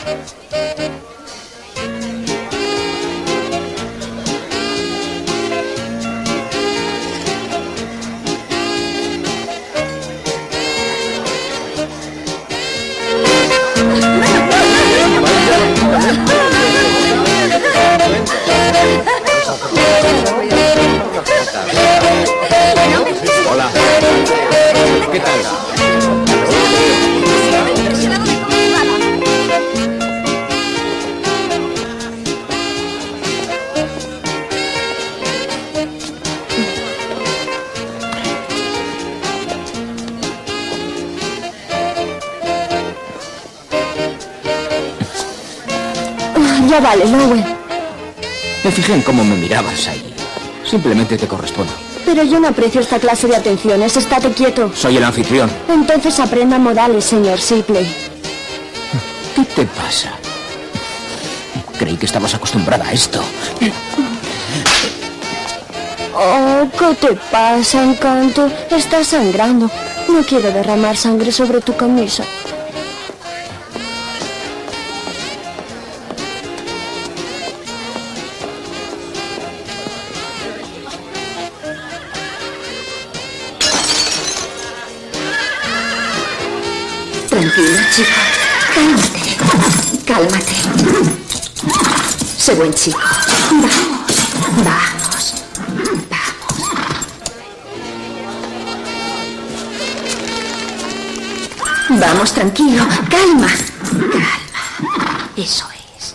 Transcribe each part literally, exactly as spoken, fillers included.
Hola. ¿Qué tal? Ya vale, Lowen. Me fijé en cómo me mirabas ahí. Simplemente te correspondo. Pero yo no aprecio esta clase de atenciones. Estate quieto. Soy el anfitrión. Entonces aprenda modales, señor Shipley. ¿Qué te pasa? Creí que estabas acostumbrada a esto. Oh, ¿qué te pasa, Encanto? Estás sangrando. No quiero derramar sangre sobre tu camisa. Tranquilo, chico. Cálmate. Cálmate. Sé buen chico. Vamos. Vamos. Vamos. Vamos, tranquilo. Calma. Calma. Eso es.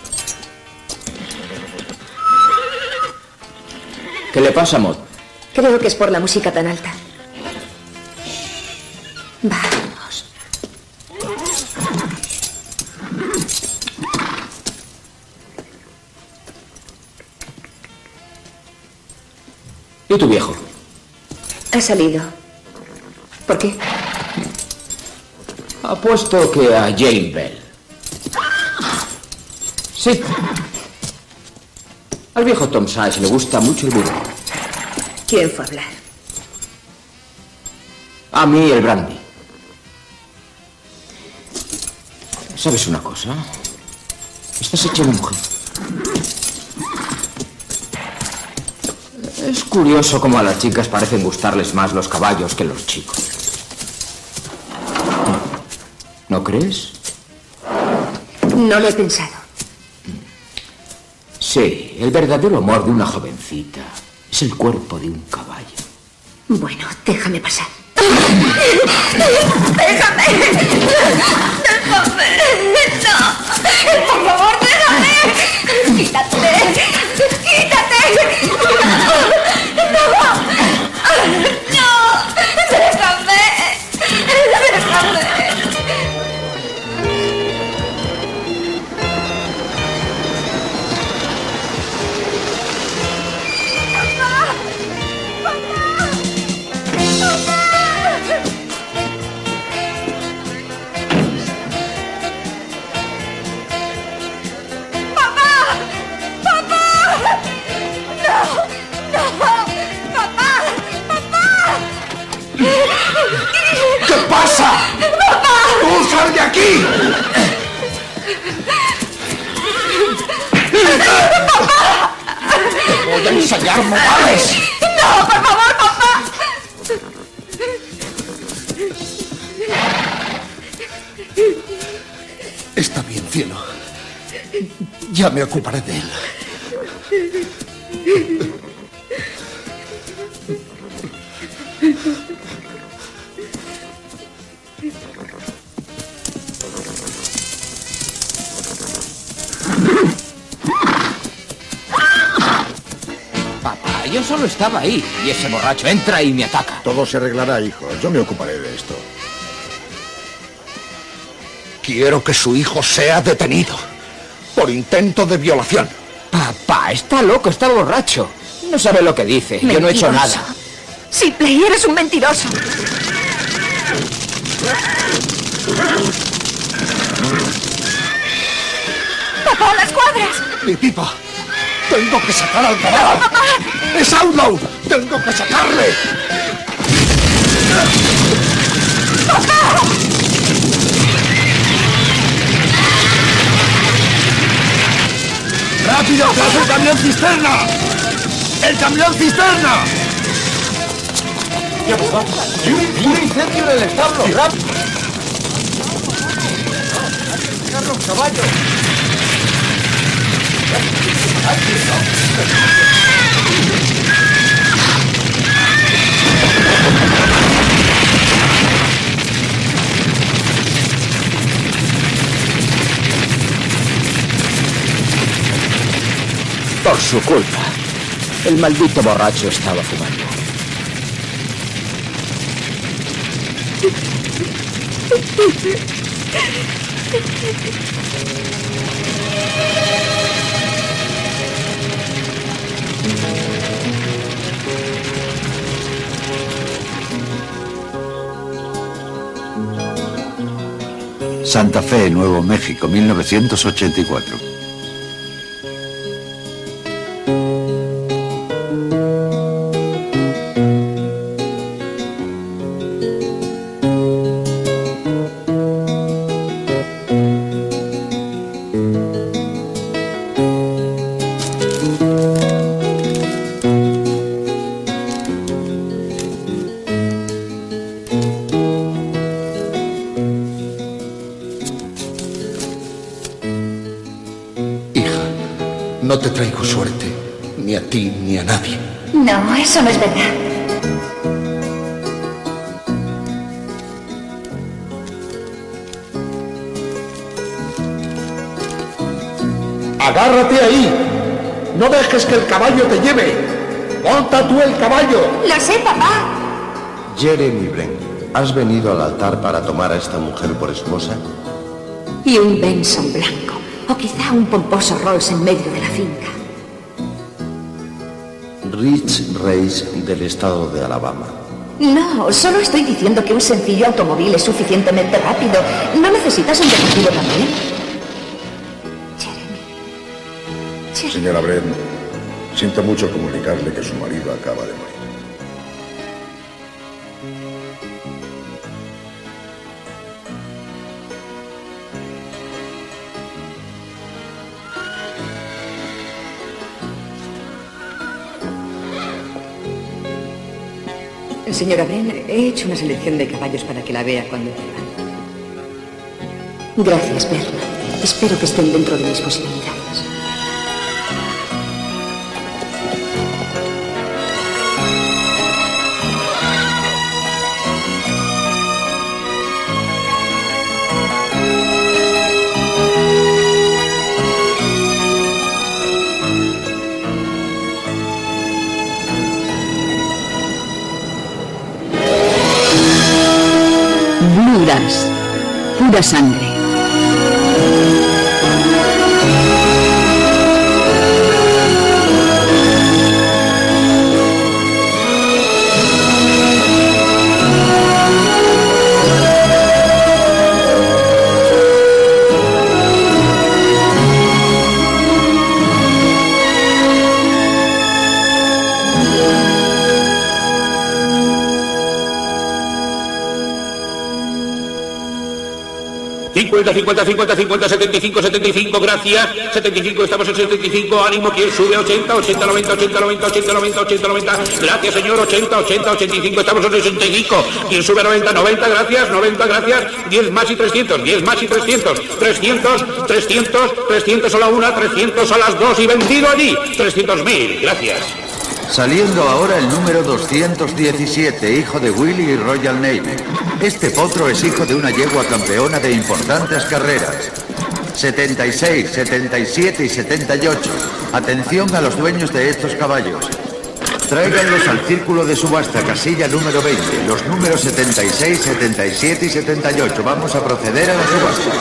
¿Qué le pasa, Maud? Creo que es por la música tan alta. Vamos. ¿Y tu viejo? Ha salido. ¿Por qué? Apuesto que a Jane Bell. Sí. Al viejo Tom Sachs le gusta mucho el burro. ¿Quién fue a hablar? A mí el brandy. ¿Sabes una cosa? Estás hecha una mujer. Es curioso cómo a las chicas parecen gustarles más los caballos que los chicos. ¿No crees? No lo he pensado. Sí, el verdadero amor de una jovencita es el cuerpo de un caballo. Bueno, déjame pasar. ¡Déjame! ¡Déjame! ¡No! ¡Por favor, déjame! ¡Quítate! ¡Quítate! ¡No! ¡No! ¡Déjame! ¡Déjame! ¿Qué pasa? ¡Papá! ¡Tú sal de aquí! ¡Papá! ¡Te voy a enseñar modales! ¡No, por favor, papá! Está bien, cielo. Ya me ocuparé de él. Papá, yo solo estaba ahí y ese borracho entra y me ataca. Todo se arreglará, hijo. Yo me ocuparé de esto. Quiero que su hijo sea detenido por intento de violación. Papá, está loco, está borracho. No sabe lo que dice. Yo no he hecho nada. Shipley, eres un mentiroso. ¡Papá, las cuadras! Mi pipa. Tengo que sacar al caballo. ¡Es Outlaw! ¡Tengo que sacarle! ¡Papá! ¡Tío, tras el camión cisterna! ¡El camión cisterna! ¿Qué papá? ¡Un incendio en el establo! ¡Rápido! ¡Carlos, caballo! Por su culpa. El maldito borracho estaba fumando. Santa Fe, Nuevo México, mil novecientos ochenta y cuatro. No te traigo suerte, ni a ti ni a nadie. No, eso no es verdad. ¡Agárrate ahí! ¡No dejes que el caballo te lleve! ¡Monta tú el caballo! Lo sé, papá. Jeremy Brent, ¿has venido al altar para tomar a esta mujer por esposa? Y un Benson blanco. O quizá un pomposo Rolls en medio de la finca. Rich Race del estado de Alabama. No, solo estoy diciendo que un sencillo automóvil es suficientemente rápido. ¿No necesitas un detective también? Jeremy. Jeremy. Señora Brent, siento mucho comunicarle que su marido acaba de morir. Señora Bren, he hecho una selección de caballos para que la vea cuando quiera. Gracias, Berna. Espero que estén dentro de mis posibilidades. Bluegrass, pura sangre. cincuenta, cincuenta, cincuenta, cincuenta, setenta y cinco, setenta y cinco, gracias. setenta y cinco, estamos en setenta y cinco, ánimo, ¿quién sube? ochenta, ochenta, noventa, ochenta, noventa, ochenta, noventa, ochenta, noventa, gracias, señor, ochenta, ochenta, ochenta y cinco, estamos en sesenta y cinco, ¿quién sube? noventa, noventa, gracias, noventa, gracias, diez más y trescientos, diez más y trescientos, trescientos, trescientos, trescientos a la una, trescientos a las dos y vendido allí, trescientos mil, gracias. Saliendo ahora el número doscientos diecisiete, hijo de Willy y Royal Navy. Este potro es hijo de una yegua campeona de importantes carreras. setenta y seis, setenta y siete y setenta y ocho. Atención a los dueños de estos caballos. Tráiganlos al círculo de subasta, casilla número veinte. Los números setenta y seis, setenta y siete y setenta y ocho. Vamos a proceder a la subasta.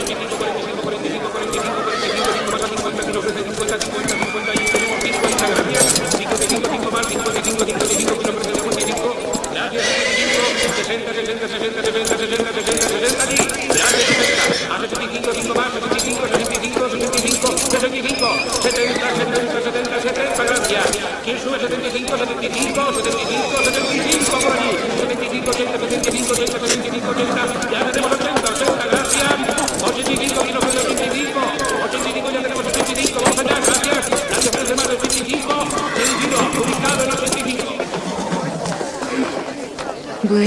¿Quién sube? setenta y cinco, setenta y cinco, setenta y cinco, setenta y cinco por allí. setenta y cinco, ochenta, setenta y cinco, ochenta, setenta y cinco, ochenta. Ya tenemos ochenta, ochenta, gracias.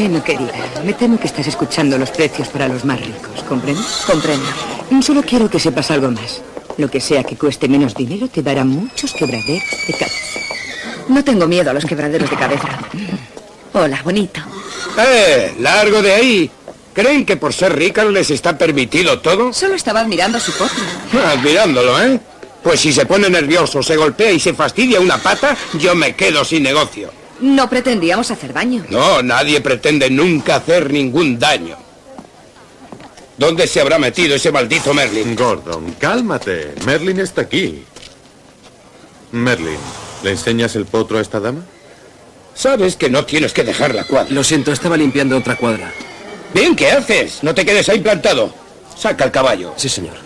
Bueno, querida, me temo que estás escuchando los precios para los más ricos, ¿comprendes? Comprendo. Solo quiero que sepas algo más. Lo que sea que cueste menos dinero te dará muchos quebraderos de cabeza. No tengo miedo a los quebraderos de cabeza. Hola, bonito. ¡Eh! ¡Largo de ahí! ¿Creen que por ser ricas les está permitido todo? Solo estaba admirando su potro. Admirándolo, ¿eh? Pues si se pone nervioso, se golpea y se fastidia una pata, yo me quedo sin negocio. No pretendíamos hacer daño. No, nadie pretende nunca hacer ningún daño. ¿Dónde se habrá metido ese maldito Merlin? Gordon, cálmate. Merlin está aquí. Merlin, ¿le enseñas el potro a esta dama? Sabes que no tienes que dejar la cuadra. Lo siento, estaba limpiando otra cuadra. Bien, ¿qué haces? No te quedes ahí plantado. Saca el caballo. Sí, señor.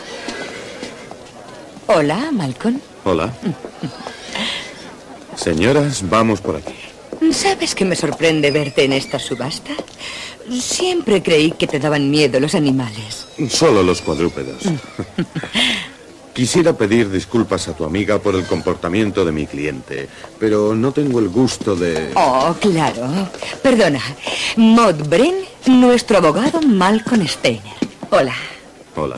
Hola, Malcolm. Hola. Señoras, vamos por aquí. ¿Sabes que me sorprende verte en esta subasta? Siempre creí que te daban miedo los animales. Solo los cuadrúpedos. Quisiera pedir disculpas a tu amiga por el comportamiento de mi cliente, pero no tengo el gusto de... Oh, claro. Perdona. Maud Bren, nuestro abogado Malcolm Steiner. Hola. Hola.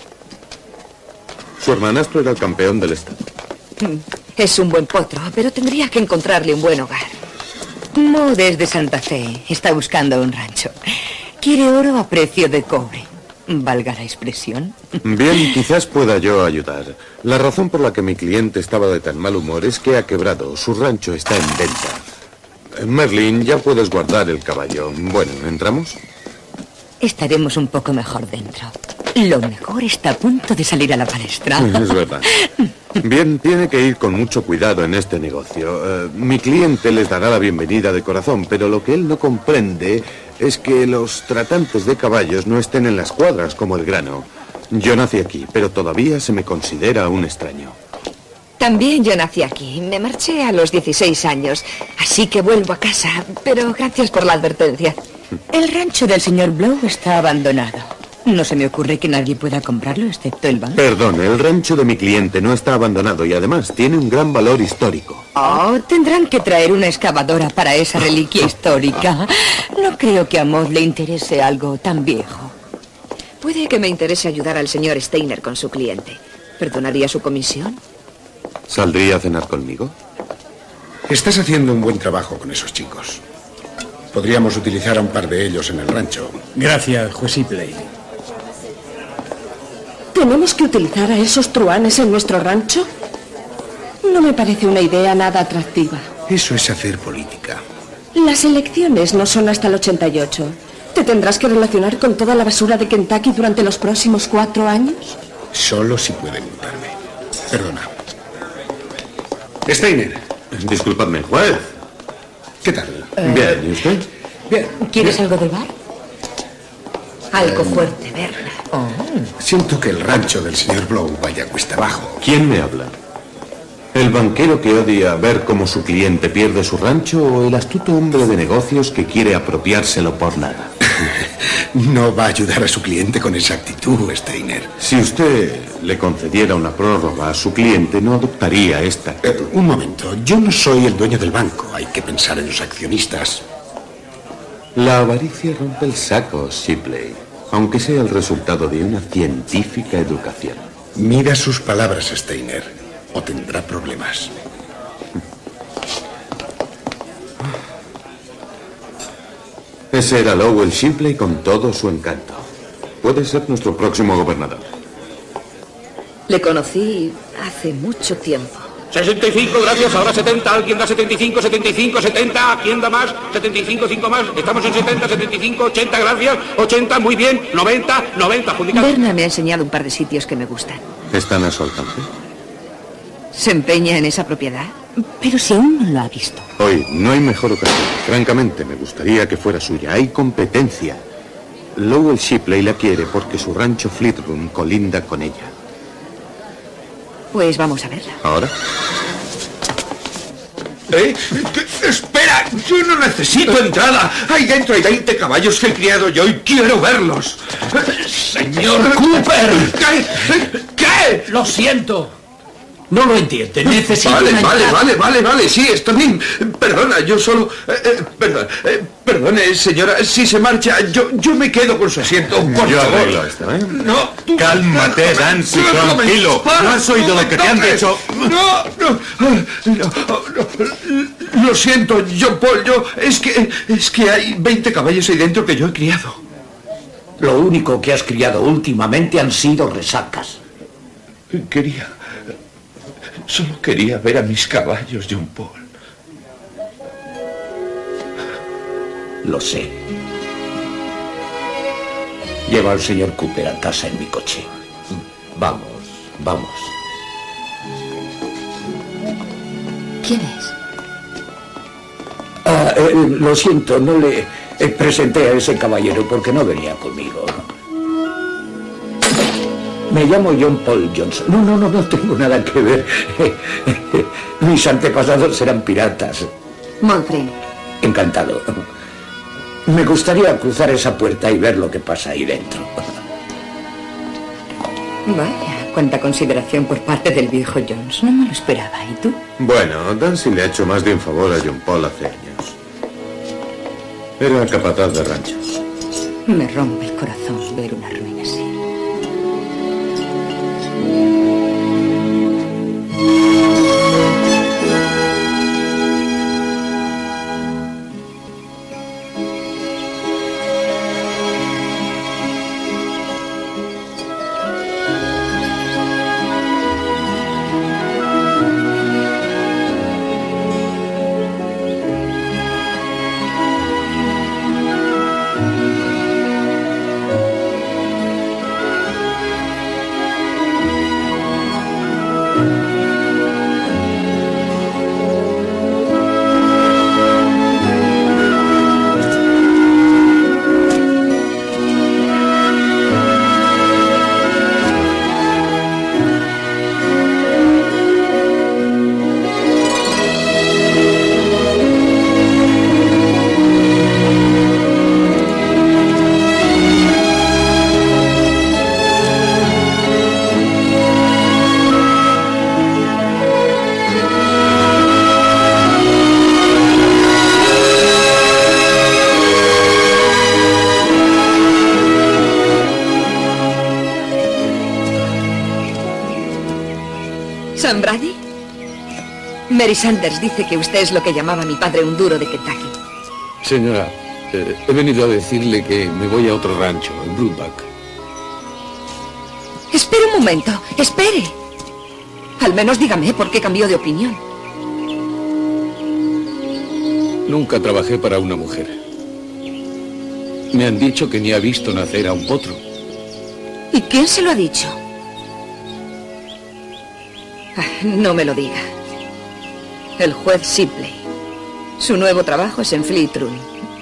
Su hermanastro era el campeón del estado. Es un buen potro, pero tendría que encontrarle un buen hogar. Maud es de Santa Fe. Está buscando un rancho. Quiere oro a precio de cobre. ¿Valga la expresión? Bien, quizás pueda yo ayudar. La razón por la que mi cliente estaba de tan mal humor es que ha quebrado. Su rancho está en venta. Merlin, ya puedes guardar el caballo. Bueno, ¿entramos? Estaremos un poco mejor dentro. Lo mejor está a punto de salir a la palestra. Es verdad. Bien, tiene que ir con mucho cuidado en este negocio. Uh, mi cliente les dará la bienvenida de corazón, pero lo que él no comprende es que los tratantes de caballos no estén en las cuadras como el grano. Yo nací aquí, pero todavía se me considera un extraño. También yo nací aquí. Me marché a los dieciséis años, así que vuelvo a casa. Pero gracias por la advertencia. El rancho del señor Blow está abandonado. No se me ocurre que nadie pueda comprarlo excepto el banco. Perdón, el rancho de mi cliente no está abandonado y además tiene un gran valor histórico. Oh, tendrán que traer una excavadora para esa reliquia histórica. No creo que a Maud le interese algo tan viejo. Puede que me interese ayudar al señor Steiner con su cliente. ¿Perdonaría su comisión? ¿Saldría a cenar conmigo? Estás haciendo un buen trabajo con esos chicos. Podríamos utilizar a un par de ellos en el rancho. Gracias, juez Sipley. ¿Tenemos que utilizar a esos truanes en nuestro rancho? No me parece una idea nada atractiva. Eso es hacer política. Las elecciones no son hasta el ochenta y ocho. ¿Te tendrás que relacionar con toda la basura de Kentucky durante los próximos cuatro años? Solo si pueden multarme. Perdona. Steiner. Disculpadme, juez. ¿Qué tal? Uh, Bien, ¿y usted? Bien. ¿Quieres bien. algo del bar? Algo fuerte, Berna. Oh. Siento que el rancho del señor Blow vaya cuesta abajo. ¿Quién me habla? ¿El banquero que odia ver cómo su cliente pierde su rancho o el astuto hombre de negocios que quiere apropiárselo por nada? No va a ayudar a su cliente con esa actitud, Steiner. Si usted le concediera una prórroga a su cliente, no adoptaría esta actitud. Eh, un momento, yo no soy el dueño del banco. Hay que pensar en los accionistas. La avaricia rompe el saco, Shipley, aunque sea el resultado de una científica educación. Mira sus palabras, Steiner, o tendrá problemas. Ese era Lowell Shipley con todo su encanto. Puede ser nuestro próximo gobernador. Le conocí hace mucho tiempo. sesenta y cinco, gracias, ahora setenta, alguien da setenta y cinco, setenta y cinco, setenta, ¿quién da más? setenta y cinco, cinco más, estamos en setenta, setenta y cinco, ochenta, gracias, ochenta, muy bien, noventa, noventa, publicado. Berna me ha enseñado un par de sitios que me gustan. ¿Están a su alcance? ¿Se empeña en esa propiedad? Pero si aún no lo ha visto. Hoy no hay mejor ocasión. Francamente, me gustaría que fuera suya. Hay competencia. Lowell Shipley la quiere porque su rancho Fleetroom colinda con ella. Pues vamos a verla. ¿Ahora? ¿Eh? ¡Espera! ¡Yo no necesito entrada! Ahí dentro hay veinte caballos que he criado yo y quiero verlos. ¡Señor Cooper! ¿Qué? ¿Qué? Lo siento. No lo entiende. Necesito Vale, una vale, entrada. vale, vale, vale, sí, está bien. Perdona, yo solo... Eh, eh, perdón, eh, perdone, señora, si se marcha, yo, yo me quedo con su asiento, por Yo favor. arreglo esto, ¿eh? No, tú... Cálmate, déjame, Dancy, déjame. tranquilo. Para, ¿No has oído lo que te han toques. dicho? No, no, no, no, lo siento, John Paul, yo... Es que, es que hay veinte caballos ahí dentro que yo he criado. Lo único que has criado últimamente han sido resacas. Quería... Solo quería ver a mis caballos, John Paul. Lo sé. Lleva al señor Cooper a casa en mi coche. Vamos, vamos. ¿Quién es? Ah, eh, lo siento, no le eh, presenté a ese caballero porque no venía conmigo. Me llamo John Paul Johnson. No, no, no, no tengo nada que ver. Mis antepasados eran piratas. Montfrey. Encantado. Me gustaría cruzar esa puerta y ver lo que pasa ahí dentro. Vaya, cuánta consideración por parte del viejo Jones. No me lo esperaba. ¿Y tú? Bueno, Dancy le ha hecho más de un favor a John Paul hace años. Era capataz de ranchos. Me rompe el corazón ver una ruina así. ¿Sam Brady? Mary Sanders dice que usted es lo que llamaba mi padre un duro de Kentucky. Señora, eh, he venido a decirle que me voy a otro rancho, en Broodback. Espere un momento, espere. Al menos dígame por qué cambió de opinión. Nunca trabajé para una mujer. Me han dicho que ni ha visto nacer a un potro. ¿Y quién se lo ha dicho? Ah, no me lo diga. El juez Sibley. Su nuevo trabajo es en Fleet Run.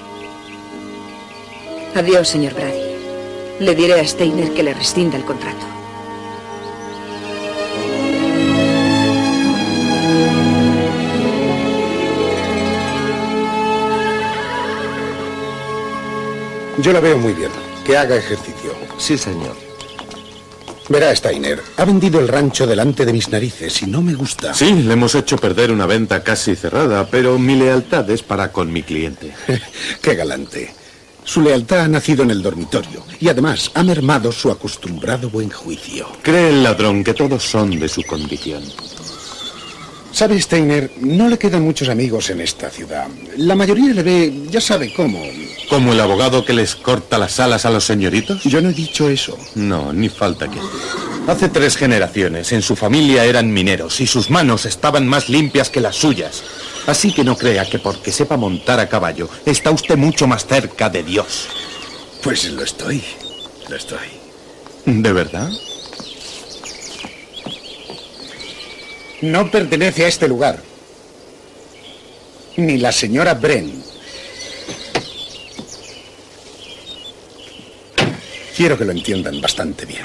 Adiós, señor Brady. Le diré a Steiner que le rescinda el contrato. Yo la veo muy bien. Que haga ejercicio. Sí, señor. Verá, Steiner, ha vendido el rancho delante de mis narices y no me gusta. Sí, le hemos hecho perder una venta casi cerrada, pero mi lealtad es para con mi cliente. Qué galante. Su lealtad ha nacido en el dormitorio y además ha mermado su acostumbrado buen juicio. Cree el ladrón que todos son de su condición. Sabe, Steiner, no le quedan muchos amigos en esta ciudad. La mayoría le ve, ya sabe cómo. ¿Como el abogado que les corta las alas a los señoritos? Yo no he dicho eso. No, ni falta que... Hace tres generaciones en su familia eran mineros y sus manos estaban más limpias que las suyas. Así que no crea que porque sepa montar a caballo está usted mucho más cerca de Dios. Pues lo estoy, lo estoy. ¿De verdad? No pertenece a este lugar. Ni la señora Bren. Quiero que lo entiendan bastante bien.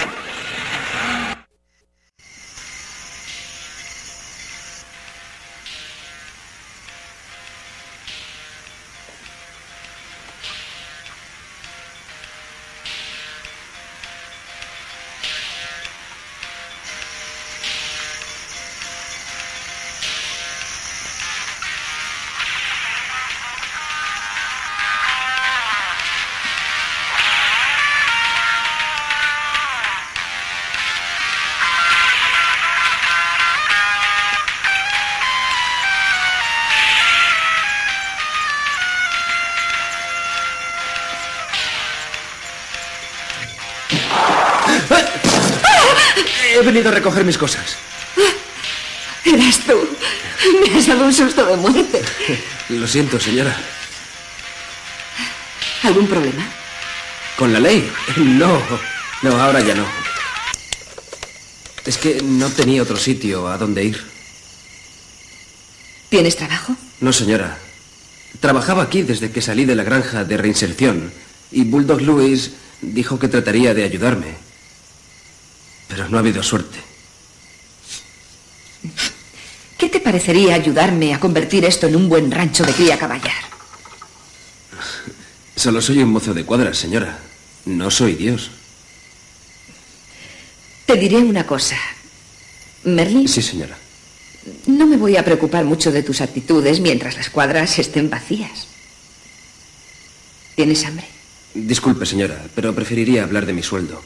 He venido a recoger mis cosas. Eras tú. Me has dado un susto de muerte. Lo siento, señora. ¿Algún problema? ¿Con la ley? No, no, ahora ya no. Es que no tenía otro sitio a donde ir. ¿Tienes trabajo? No, señora. Trabajaba aquí desde que salí de la granja de reinserción y Bulldog Lewis dijo que trataría de ayudarme. Pero no ha habido suerte. ¿Qué te parecería ayudarme a convertir esto en un buen rancho de cría caballar? Solo soy un mozo de cuadras, señora. No soy Dios. Te diré una cosa. ¿Merlin? Sí, señora. No me voy a preocupar mucho de tus actitudes mientras las cuadras estén vacías. ¿Tienes hambre? Disculpe, señora, pero preferiría hablar de mi sueldo.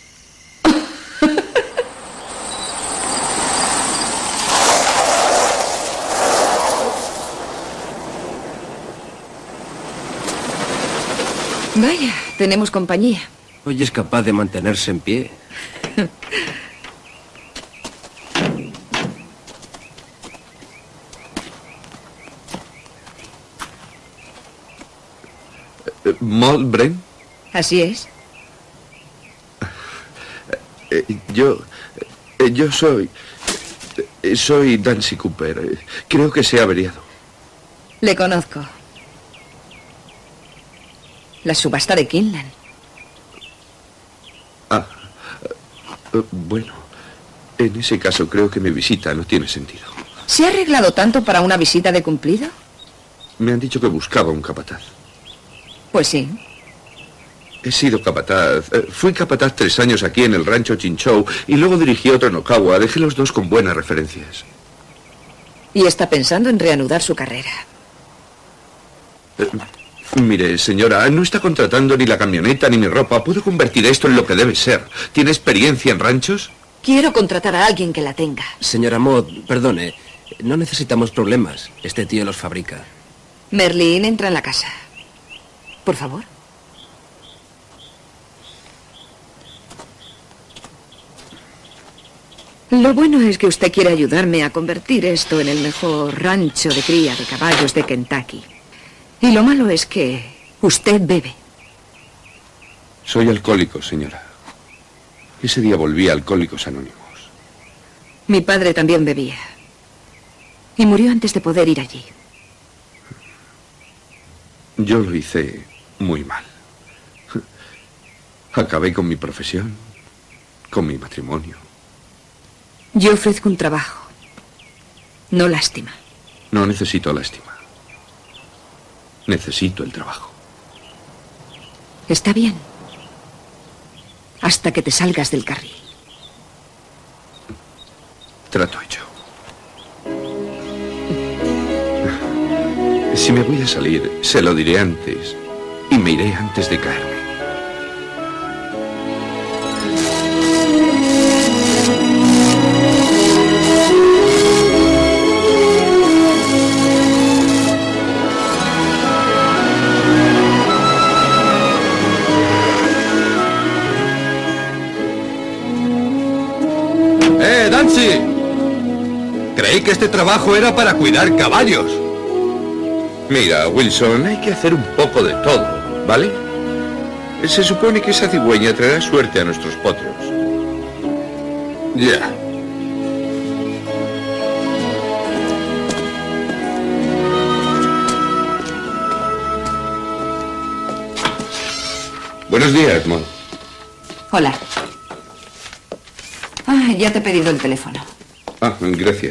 Vaya, tenemos compañía. Hoy es capaz de mantenerse en pie. ¿Maud Brent? Así es. Eh, yo... eh, yo soy... eh, soy Dancy Cooper. Eh, creo que se ha averiado. Le conozco. La subasta de Kinlan. Ah, eh, bueno. En ese caso creo que mi visita no tiene sentido. ¿Se ha arreglado tanto para una visita de cumplido? Me han dicho que buscaba un capataz. Pues sí. He sido capataz. Eh, fui capataz tres años aquí en el rancho Chinchou y luego dirigí otro en Okawa. Dejé los dos con buenas referencias. Y está pensando en reanudar su carrera. Eh, mire, señora, no está contratando ni la camioneta ni mi ropa. Puedo convertir esto en lo que debe ser. ¿Tiene experiencia en ranchos? Quiero contratar a alguien que la tenga. Señora Maud, perdone. No necesitamos problemas. Este tío los fabrica. Merlin, entra en la casa. Por favor. Lo bueno es que usted quiere ayudarme a convertir esto en el mejor rancho de cría de caballos de Kentucky. Y lo malo es que usted bebe. Soy alcohólico, señora. Ese día volví a Alcohólicos Anónimos. Mi padre también bebía. Y murió antes de poder ir allí. Yo lo hice muy mal. Acabé con mi profesión, con mi matrimonio. Yo ofrezco un trabajo, no lástima. No necesito lástima. Necesito el trabajo. Está bien. Hasta que te salgas del carril. Trato hecho. Si me voy a salir, se lo diré antes. Y me iré antes de caerme. ¡Eh, Dancy! Creí que este trabajo era para cuidar caballos. Mira, Wilson, hay que hacer un poco de todo, ¿vale? Se supone que esa cigüeña traerá suerte a nuestros potros. Ya. Buenos días, Maud. Hola. Ah, ya te he pedido el teléfono. Ah, gracias.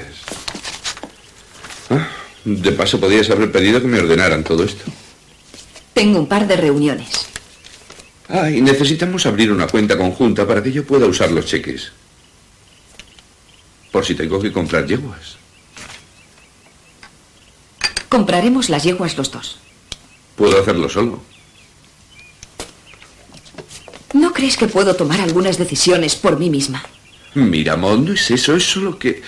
Ah, de paso podías haber pedido que me ordenaran todo esto. Tengo un par de reuniones. Ah, y necesitamos abrir una cuenta conjunta para que yo pueda usar los cheques. Por si tengo que comprar yeguas. Compraremos las yeguas los dos. Puedo hacerlo solo. ¿No crees que puedo tomar algunas decisiones por mí misma? Mira, Maud, no es eso, es solo que...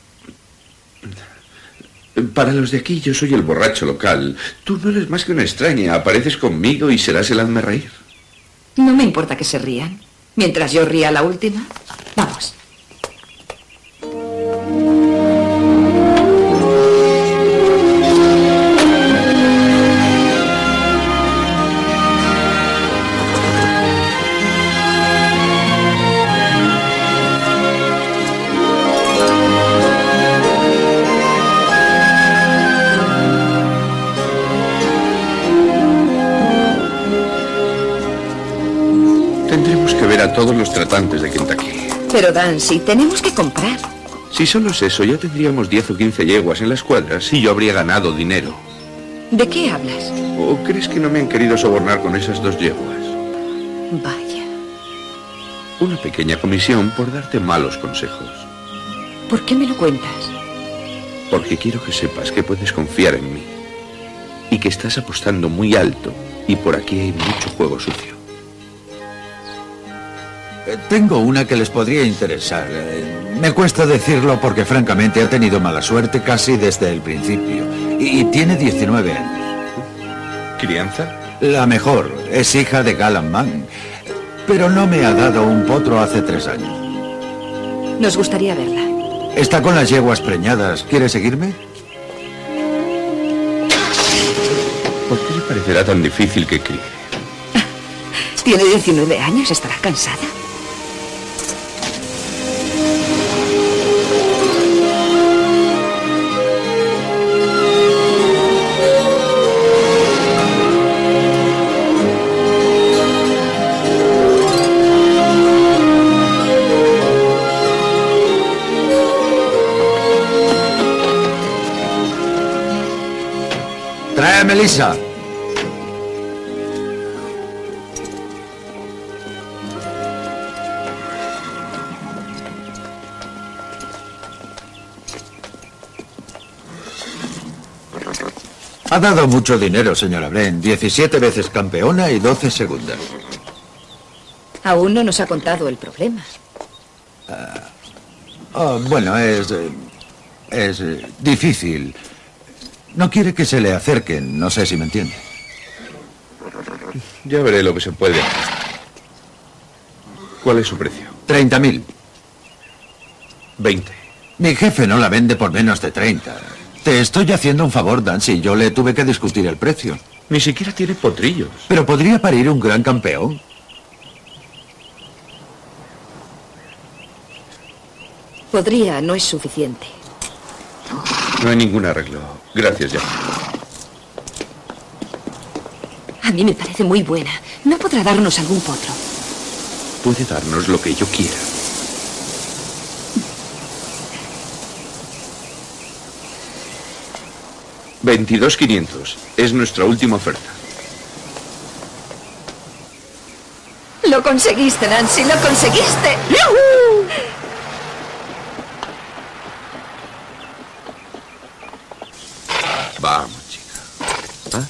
Para los de aquí yo soy el borracho local. Tú no eres más que una extraña. Apareces conmigo y serás el hazme reír. No me importa que se rían. Mientras yo ría la última. Vamos. A todos los tratantes de Kentucky. Pero, Dan, si tenemos que comprar. Si solo es eso, ya tendríamos diez o quince yeguas en las cuadras y yo habría ganado dinero. ¿De qué hablas? ¿O crees que no me han querido sobornar con esas dos yeguas? Vaya. Una pequeña comisión por darte malos consejos. ¿Por qué me lo cuentas? Porque quiero que sepas que puedes confiar en mí. Y que estás apostando muy alto. Y por aquí hay mucho juego sucio. Tengo una que les podría interesar. Me cuesta decirlo porque francamente ha tenido mala suerte casi desde el principio. Y tiene diecinueve años. ¿Crianza? La mejor. Es hija de Galan Mann. Pero no me ha dado un potro hace tres años. Nos gustaría verla. Está con las yeguas preñadas. ¿Quiere seguirme? ¿Por qué le parecerá tan difícil que críe? Tiene diecinueve años. ¿Estará cansada? ¡Trae a Melissa! Ha dado mucho dinero, señora Bren. diecisiete veces campeona y doce segundas. Aún no nos ha contado el problema. Uh, oh, bueno, es... Eh, es eh, difícil. No quiere que se le acerquen. No sé si me entiende. Ya veré lo que se puede hacer. ¿Cuál es su precio? Treinta mil. Veinte. Mi jefe no la vende por menos de treinta. Te estoy haciendo un favor, Dancy. Yo le tuve que discutir el precio. Ni siquiera tiene potrillos. Pero podría parir un gran campeón. Podría, no es suficiente. No hay ningún arreglo. Gracias, ya. A mí me parece muy buena. ¿No podrá darnos algún potro? Puede darnos lo que yo quiera. veintidós quinientos. Es nuestra última oferta. Lo conseguiste, Nancy. Lo conseguiste. ¡Yuhu! Vamos, chica. ¿Ah?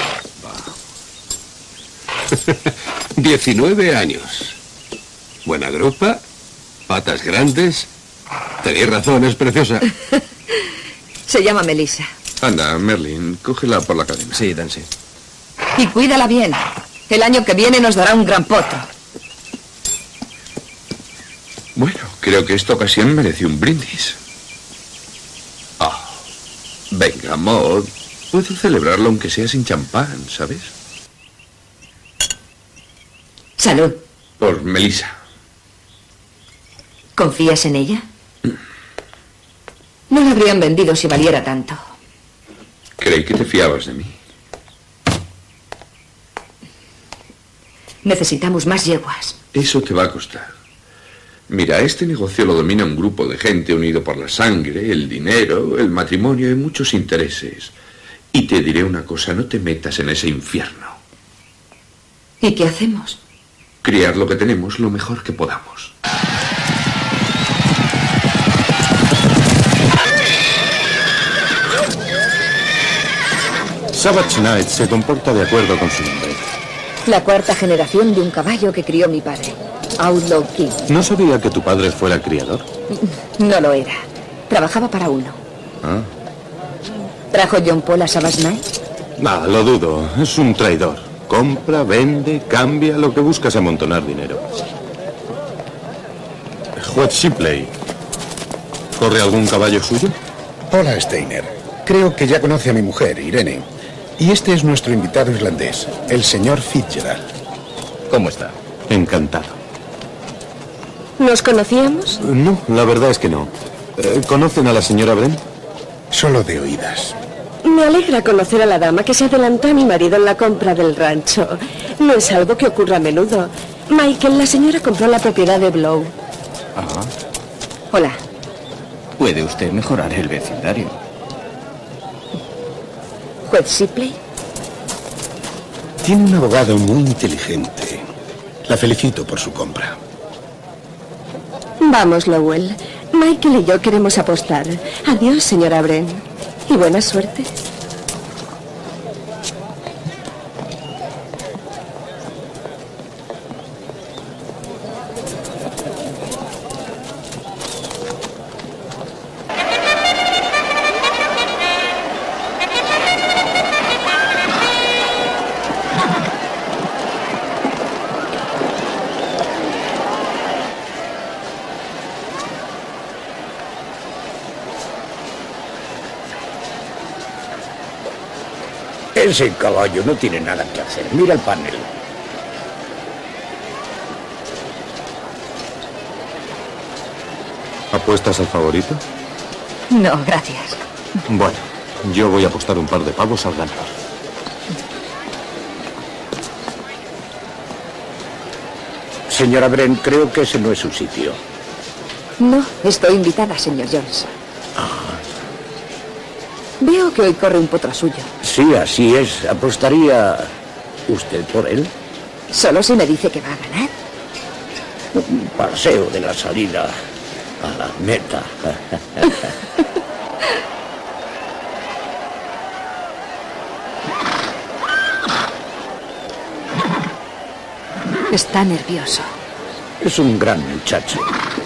Vamos. diecinueve años. Buena grupa, patas grandes. Tenéis razón, es preciosa. Se llama Melissa. Anda, Merlin, cógela por la cadena. Sí, Dancy. Y cuídala bien. El año que viene nos dará un gran potro. Bueno, creo que esta ocasión merece un brindis. Ah, venga, Maud. Puedo celebrarlo aunque sea sin champán, ¿sabes? Salud. Por Melissa. ¿Confías en ella? No la habrían vendido si valiera tanto. Creí que te fiabas de mí. Necesitamos más yeguas. Eso te va a costar. Mira, este negocio lo domina un grupo de gente unido por la sangre, el dinero, el matrimonio y muchos intereses. Y te diré una cosa, no te metas en ese infierno. ¿Y qué hacemos? Criar lo que tenemos lo mejor que podamos. Savage Knight se comporta de acuerdo con su nombre. La cuarta generación de un caballo que crió mi padre, Outlaw King. No sabía que tu padre fuera criador. No lo era. Trabajaba para uno. Ah. ¿Trajo John Paul a Savage Knight? Ah, lo dudo. Es un traidor. Compra, vende, cambia. Lo que busca es amontonar dinero. Juez Shipley. ¿Corre algún caballo suyo? Hola, Steiner. Creo que ya conoce a mi mujer, Irene. Y este es nuestro invitado irlandés, el señor Fitzgerald. ¿Cómo está? Encantado. ¿Nos conocíamos? No, la verdad es que no. ¿Conocen a la señora Bren? Solo de oídas. Me alegra conocer a la dama que se adelantó a mi marido en la compra del rancho. No es algo que ocurra a menudo. Michael, la señora compró la propiedad de Blow. Ah. Hola. Puede usted mejorar el vecindario. ¿Juez Shipley? Tiene un abogado muy inteligente. La felicito por su compra. Vamos, Lowell. Michael y yo queremos apostar. Adiós, señora Bren. Y buena suerte. Ese caballo no tiene nada que hacer. Mira el panel. ¿Apuestas al favorito? No, gracias. Bueno, yo voy a apostar un par de pavos al ganador. Señora Bren, creo que ese no es su sitio. No, estoy invitada, señor Jones. Veo que hoy corre un potro suyo. Sí, así es. ¿Apostaría usted por él? Solo si me dice que va a ganar. Un paseo de la salida a la meta. Está nervioso. Es un gran muchacho.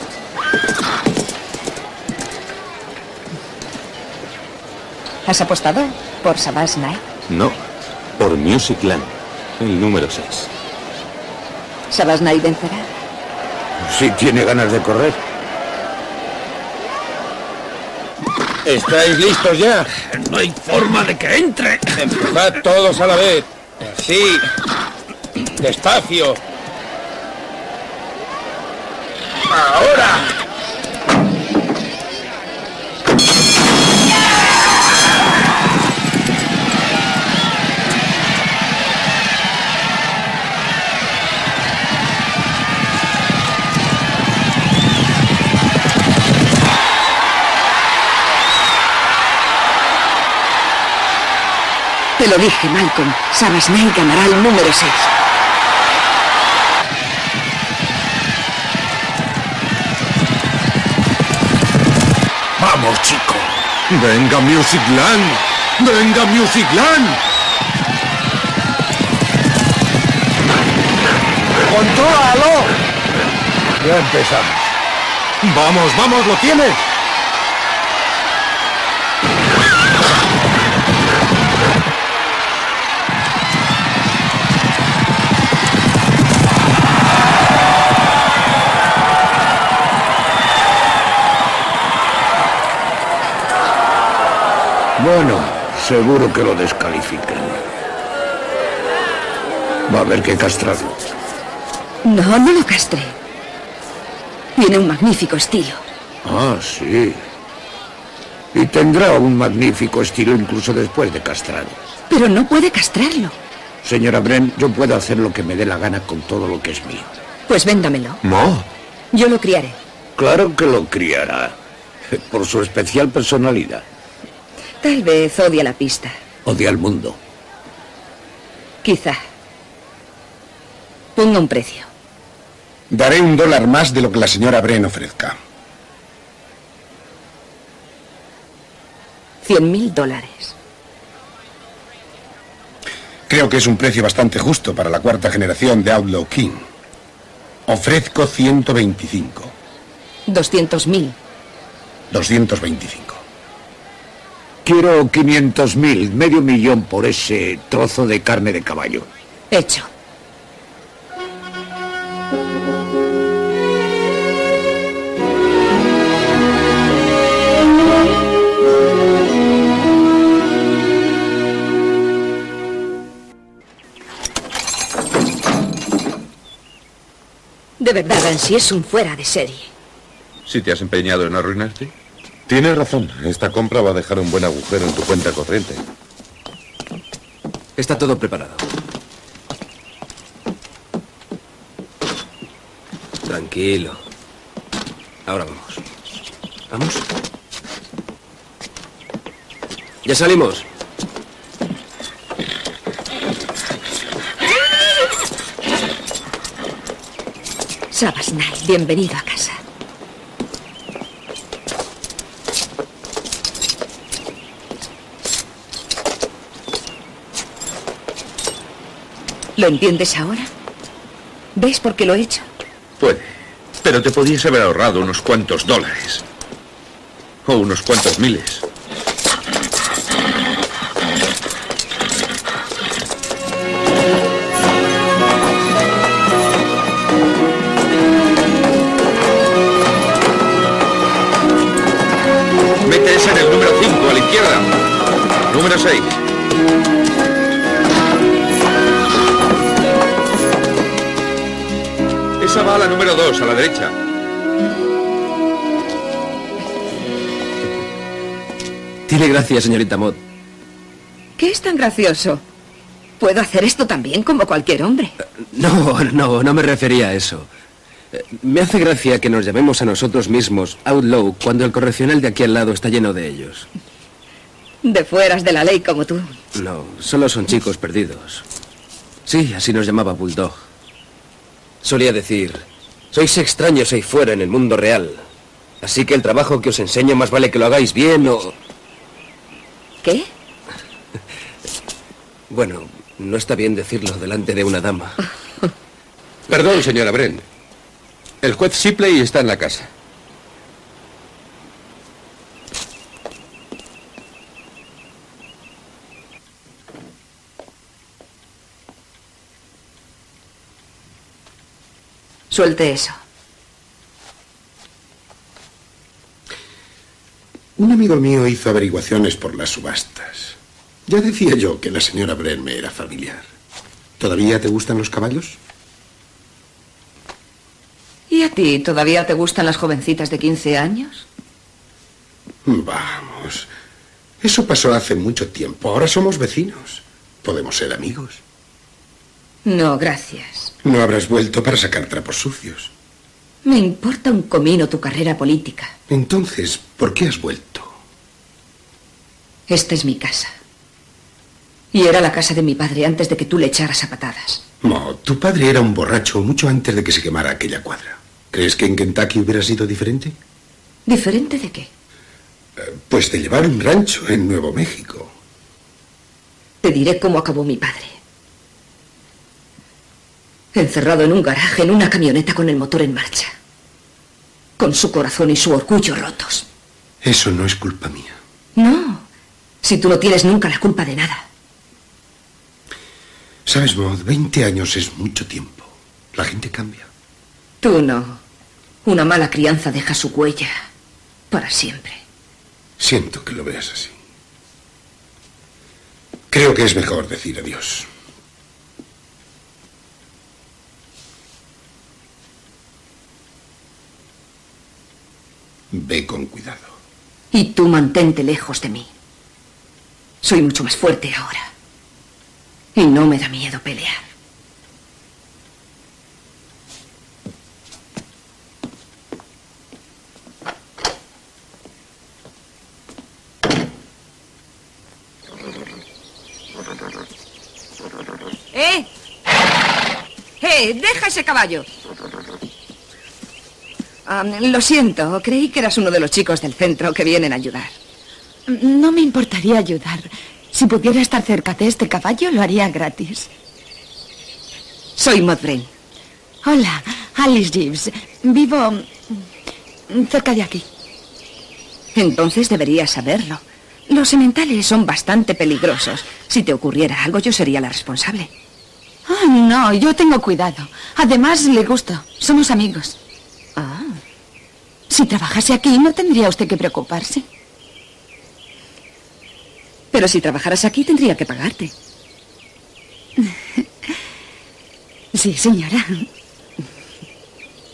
¿Has apostado por Savage Knight? No, por Music Land, el número seis. ¿Savage Knight vencerá? Si tiene ganas de correr. ¿Estáis listos ya? No hay forma de que entre. Empujad todos a la vez. Así. Despacio. ¡Ahora! Te lo dije, Malcolm. Savage Knight ganará el número seis. ¡Vamos, chico! ¡Venga, Music Land! ¡Venga, Music Land! ¡Contrólalo! Ya empezamos. ¡Vamos, vamos, lo tienes! Bueno, seguro que lo descalifican. Va a haber que castrarlo. No, no lo castré. Tiene un magnífico estilo. Ah, sí. Y tendrá un magnífico estilo incluso después de castrado. Pero no puede castrarlo. Señora Bren, yo puedo hacer lo que me dé la gana con todo lo que es mío. Pues véndamelo. No. Yo lo criaré. Claro que lo criará. Por su especial personalidad. Tal vez odia la pista. Odia al mundo. Quizá. Ponga un precio. Daré un dólar más de lo que la señora Bren ofrezca. Cien mil dólares. Creo que es un precio bastante justo para la cuarta generación de Outlaw King. Ofrezco ciento veinticinco. Doscientos mil. doscientos veinticinco. Quiero quinientos mil, medio millón por ese trozo de carne de caballo. De verdad, Ansí es un fuera de serie. ¿Si te has empeñado en arruinarte? Tienes razón. Esta compra va a dejar un buen agujero en tu cuenta corriente. Está todo preparado. Tranquilo. Ahora vamos. ¿Vamos? Ya salimos. Sabas, Nile, bienvenido a casa. ¿Lo entiendes ahora? ¿Ves por qué lo he hecho? Puede, pero te podías haber ahorrado unos cuantos dólares. O unos cuantos miles. Mete ese en el número cinco, a la izquierda. Número seis. Esa va a la número dos, a la derecha. Tiene gracia, señorita Mott. ¿Qué es tan gracioso? Puedo hacer esto también como cualquier hombre. No, no, no me refería a eso. Me hace gracia que nos llamemos a nosotros mismos Outlaw cuando el correccional de aquí al lado está lleno de ellos. De fueras de la ley como tú. No, solo son chicos perdidos. Sí, así nos llamaba Bulldog. Solía decir, sois extraños ahí fuera en el mundo real. Así que el trabajo que os enseño más vale que lo hagáis bien o... ¿Qué? Bueno, no está bien decirlo delante de una dama. Perdón, señora Bren. El juez Shipley está en la casa. Suelte eso. Un amigo mío hizo averiguaciones por las subastas. Ya decía yo que la señora Bren me era familiar. ¿Todavía te gustan los caballos? ¿Y a ti todavía te gustan las jovencitas de quince años? Vamos. Eso pasó hace mucho tiempo. Ahora somos vecinos. Podemos ser amigos. No, gracias. No habrás vuelto para sacar trapos sucios. Me importa un comino tu carrera política. Entonces, ¿por qué has vuelto? Esta es mi casa. Y era la casa de mi padre antes de que tú le echaras a patadas. No, tu padre era un borracho mucho antes de que se quemara aquella cuadra. ¿Crees que en Kentucky hubiera sido diferente? ¿Diferente de qué? Eh, pues de llevar un rancho en Nuevo México. Te diré cómo acabó mi padre. Encerrado en un garaje, en una camioneta con el motor en marcha. Con su corazón y su orgullo rotos. Eso no es culpa mía. No, si tú no tienes nunca la culpa de nada. Sabes, Maud, veinte años es mucho tiempo. La gente cambia. Tú no. Una mala crianza deja su huella para siempre. Siento que lo veas así. Creo que es mejor decir adiós. Ve con cuidado. Y tú mantente lejos de mí. Soy mucho más fuerte ahora. Y no me da miedo pelear. ¡Eh! ¡Eh! ¡Deja ese caballo! Um, lo siento, creí que eras uno de los chicos del centro que vienen a ayudar. No me importaría ayudar. Si pudiera estar cerca de este caballo, lo haría gratis. Soy Maud Bren. Hola, Alice Gibbs. Vivo cerca de aquí. Entonces deberías saberlo. Los sementales son bastante peligrosos. Si te ocurriera algo, yo sería la responsable. Oh, no, yo tengo cuidado. Además, le gusto. Somos amigos. Ah. Si trabajase aquí, no tendría usted que preocuparse. Pero si trabajaras aquí, tendría que pagarte. Sí, señora.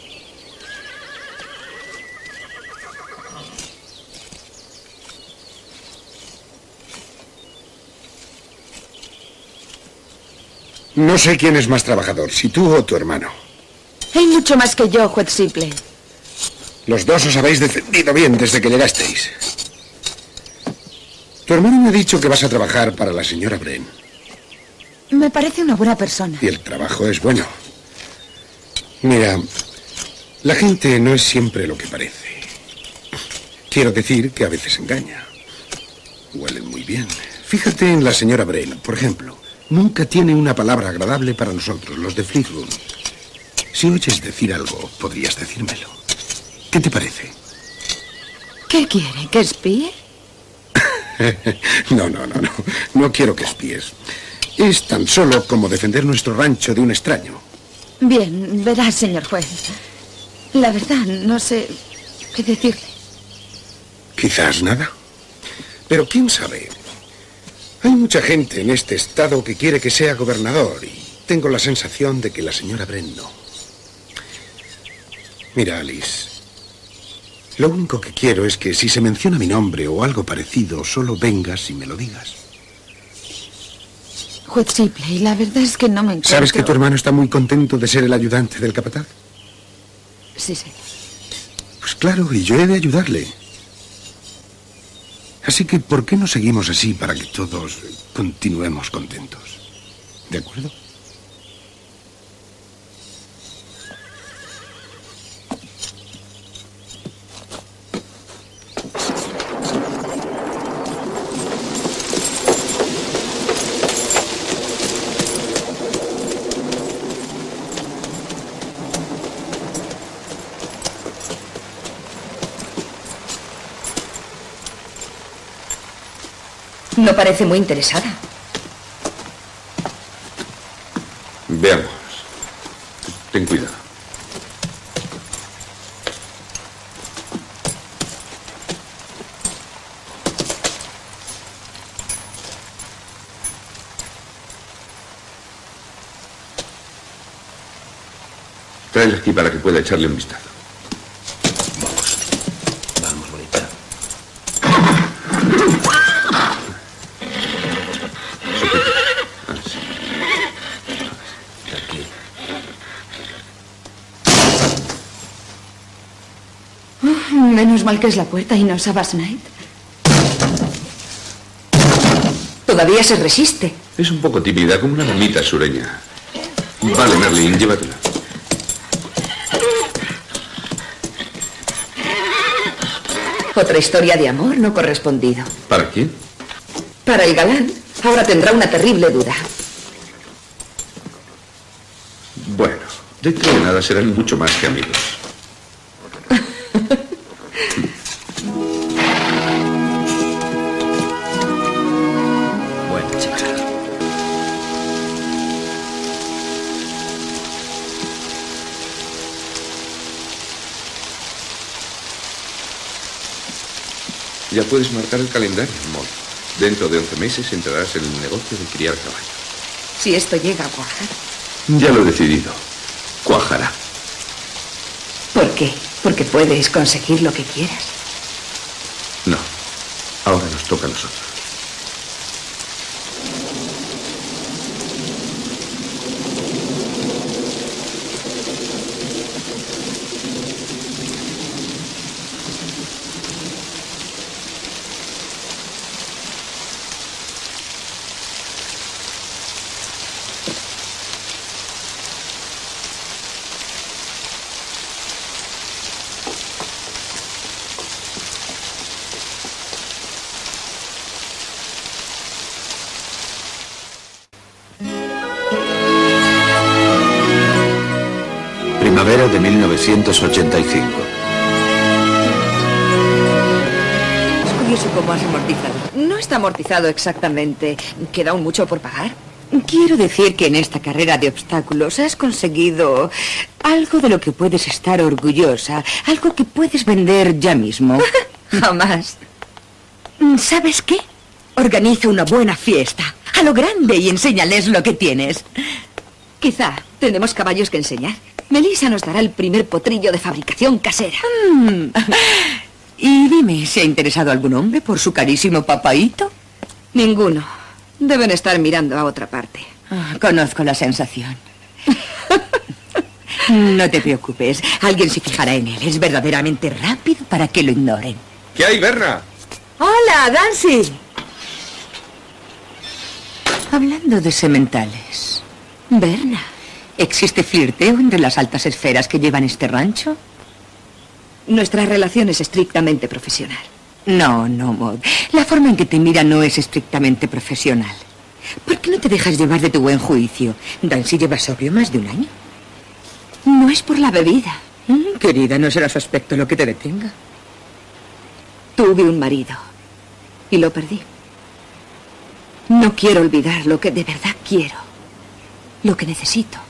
No sé quién es más trabajador, si tú o tu hermano. Hay mucho más que yo, juez Sipley. Los dos os habéis defendido bien desde que llegasteis. Tu hermano me ha dicho que vas a trabajar para la señora Bren. Me parece una buena persona. Y el trabajo es bueno. Mira, la gente no es siempre lo que parece. Quiero decir que a veces engaña. Huelen muy bien. Fíjate en la señora Bren, por ejemplo. Nunca tiene una palabra agradable para nosotros, los de Fleetwood. Si oyes decir algo, podrías decírmelo. ¿Qué te parece? ¿Qué quiere? ¿Que espíe? No, no, no, no. No quiero que espíes. Es tan solo como defender nuestro rancho de un extraño. Bien, verás, señor juez. La verdad, no sé qué decirle. Quizás nada. Pero quién sabe. Hay mucha gente en este estado que quiere que sea gobernador y tengo la sensación de que la señora Bren no. Mira, Alice. Lo único que quiero es que si se menciona mi nombre o algo parecido, solo vengas y me lo digas. Juez Sipley, la verdad es que no me encuentro... ¿Sabes que tu hermano está muy contento de ser el ayudante del capataz? Sí, señor. Pues claro, y yo he de ayudarle. Así que, ¿por qué no seguimos así para que todos continuemos contentos? ¿De acuerdo? No parece muy interesada. Veamos. Ten cuidado. Tráela aquí para que pueda echarle un vistazo. Vamos. Vamos, bonita. Menos mal que es la puerta y no Sabbath Night. Todavía se resiste. Es un poco tímida, como una mamita sureña. Vale, Merlin, llévatela. Otra historia de amor no correspondido. ¿Para quién? Para el galán. Ahora tendrá una terrible duda. Bueno, dentro de nada serán mucho más que amigos. Buena chica. Ya puedes marcar el calendario, Molly. Dentro de once meses entrarás en el negocio de criar caballos. Si esto llega a cuajar. Ya lo he decidido. Cuajará. ¿Por qué? Porque puedes conseguir lo que quieras. No. Ahora nos toca a nosotros. Primavera de mil novecientos ochenta y cinco. Es curioso cómo has amortizado. No está amortizado exactamente. ¿Queda aún mucho por pagar? Quiero decir que en esta carrera de obstáculos has conseguido algo de lo que puedes estar orgullosa, algo que puedes vender ya mismo. Jamás. ¿Sabes qué? Organiza una buena fiesta, a lo grande, y enséñales lo que tienes. Quizá tenemos caballos que enseñar. Melissa nos dará el primer potrillo de fabricación casera. Mm. Y dime, ¿se ha interesado algún hombre por su carísimo papaíto? Ninguno. Deben estar mirando a otra parte. Oh, conozco la sensación. No te preocupes, alguien se fijará en él. Es verdaderamente rápido para que lo ignoren. ¿Qué hay, Berna? Hola, Dancy. Hablando de sementales, Berna, ¿existe flirteo entre las altas esferas que llevan este rancho? Nuestra relación es estrictamente profesional. No, no, Maud. La forma en que te mira no es estrictamente profesional. ¿Por qué no te dejas llevar de tu buen juicio? Dancy lleva sobrio más de un año. No es por la bebida. Mm, querida, no será su aspecto lo que te detenga. Tuve un marido y lo perdí. No quiero olvidar lo que de verdad quiero, lo que necesito.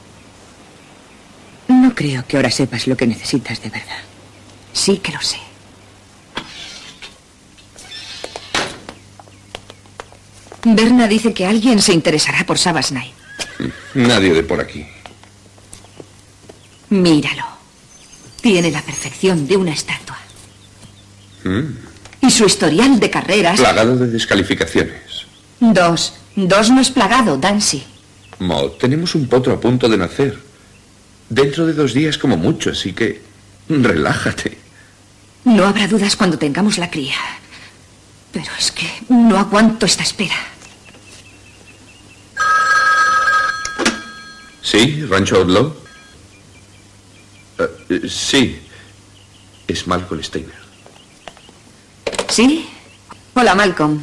No creo que ahora sepas lo que necesitas de verdad. Sí que lo sé. Berna dice que alguien se interesará por Sabbath Night. Nadie de por aquí. Míralo. Tiene la perfección de una estatua. Mm. Y su historial de carreras... Plagado de descalificaciones. Dos. Dos no es plagado, Dancy. Maud, tenemos un potro a punto de nacer. Dentro de dos días como mucho, así que... relájate. No habrá dudas cuando tengamos la cría. Pero es que no aguanto esta espera. ¿Sí? ¿Rancho Outlaw? Uh, sí. Es Malcolm Steiner. ¿Sí? Hola, Malcolm.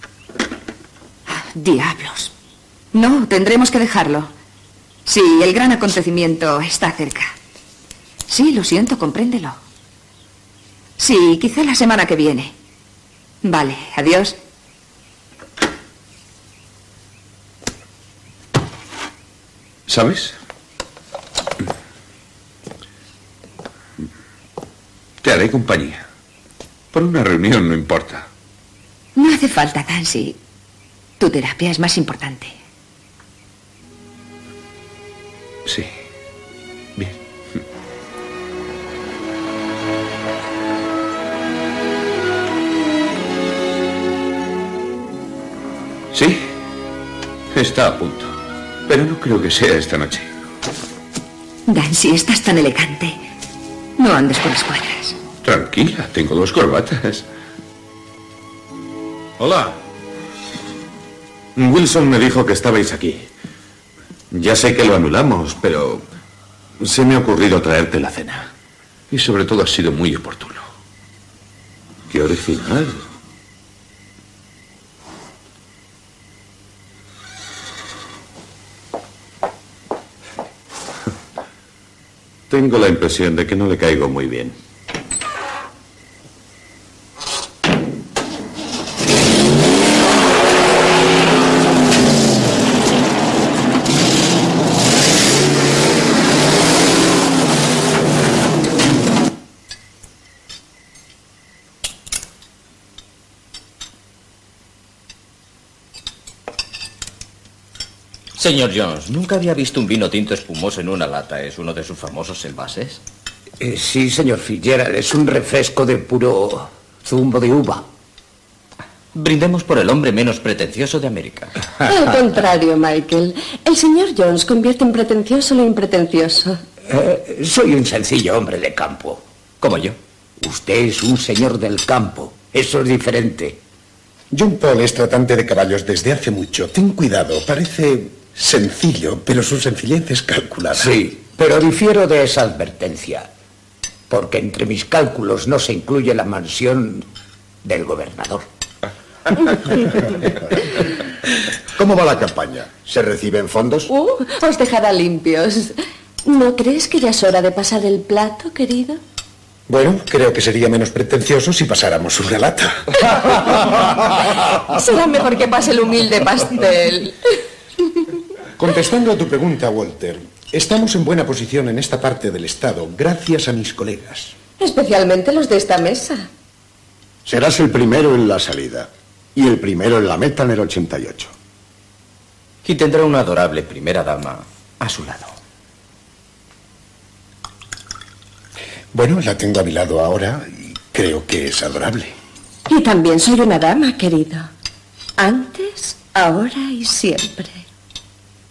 Diablos. No, tendremos que dejarlo. Sí, el gran acontecimiento está cerca. Sí, lo siento, compréndelo. Sí, quizá la semana que viene. Vale, adiós. ¿Sabes? Te haré compañía. Por una reunión no importa. No hace falta, Dancy. Tu terapia es más importante. Sí. Bien. Sí. Está a punto. Pero no creo que sea esta noche. Dancy, estás tan elegante. No andes por las cuadras. Tranquila, tengo dos corbatas. Hola. Wilson me dijo que estabais aquí. Ya sé que lo anulamos, pero se me ha ocurrido traerte la cena. Y sobre todo ha sido muy oportuno. Qué original. Tengo la impresión de que no le caigo muy bien. Señor Jones, nunca había visto un vino tinto espumoso en una lata. ¿Es uno de sus famosos envases? Eh, sí, señor Fitzgerald, es un refresco de puro zumo de uva. Brindemos por el hombre menos pretencioso de América. Al contrario, Michael. El señor Jones convierte en pretencioso lo impretencioso. Eh, soy un sencillo hombre de campo. ¿Como yo? Usted es un señor del campo. Eso es diferente. John Paul es tratante de caballos desde hace mucho. Ten cuidado, parece sencillo, pero su sencillez es calculada. Sí, pero difiero de esa advertencia. Porque entre mis cálculos no se incluye la mansión del gobernador. ¿Cómo va la campaña? ¿Se reciben fondos? Uh, os dejará limpios. ¿No crees que ya es hora de pasar el plato, querido? Bueno, creo que sería menos pretencioso si pasáramos una lata. Será mejor que pase el humilde pastel. Contestando a tu pregunta, Walter, estamos en buena posición en esta parte del estado gracias a mis colegas. Especialmente los de esta mesa. Serás el primero en la salida y el primero en la meta en el ochenta y ocho. Y tendrá una adorable primera dama a su lado. Bueno, la tengo a mi lado ahora y creo que es adorable. Y también soy una dama, querido. Antes, ahora y siempre.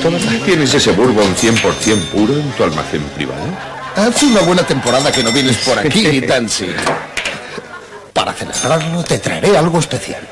¿Todavía tienes ese bourbon cien por cien puro en tu almacén privado? Hace una buena temporada que no vienes por aquí, Tansy. Para celebrarlo te traeré algo especial.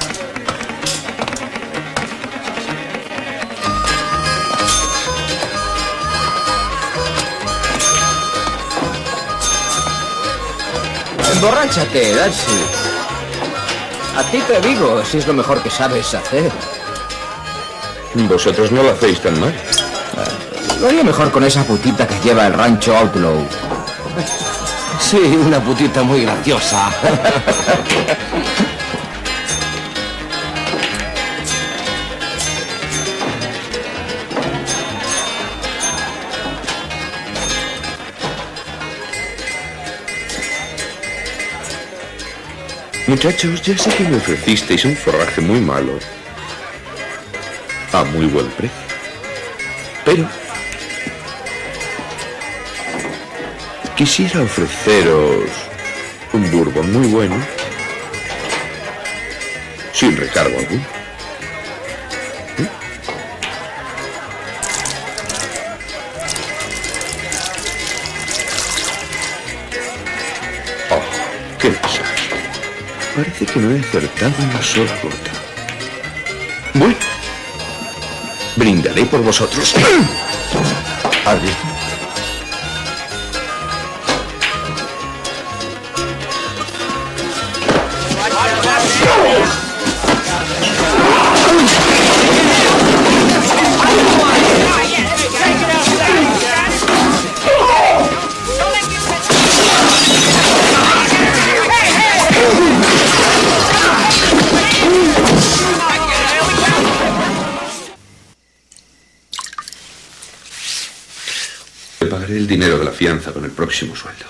Emborráchate, Darcy. A ti te digo, si es lo mejor que sabes hacer. Vosotros no lo hacéis tan mal. Lo haría mejor con esa putita que lleva el rancho Outlaw. Sí, una putita muy graciosa. Muchachos, ya sé que me ofrecisteis un forraje muy malo a muy buen precio. Pero quisiera ofreceros un bourbon muy bueno sin recargo alguno. ¿Eh? Oh, qué desastre. Parece que no he acertado una sola gota. Bueno, brindaré por vosotros. ¿Has visto? Te pagaré el dinero de la fianza con el próximo sueldo.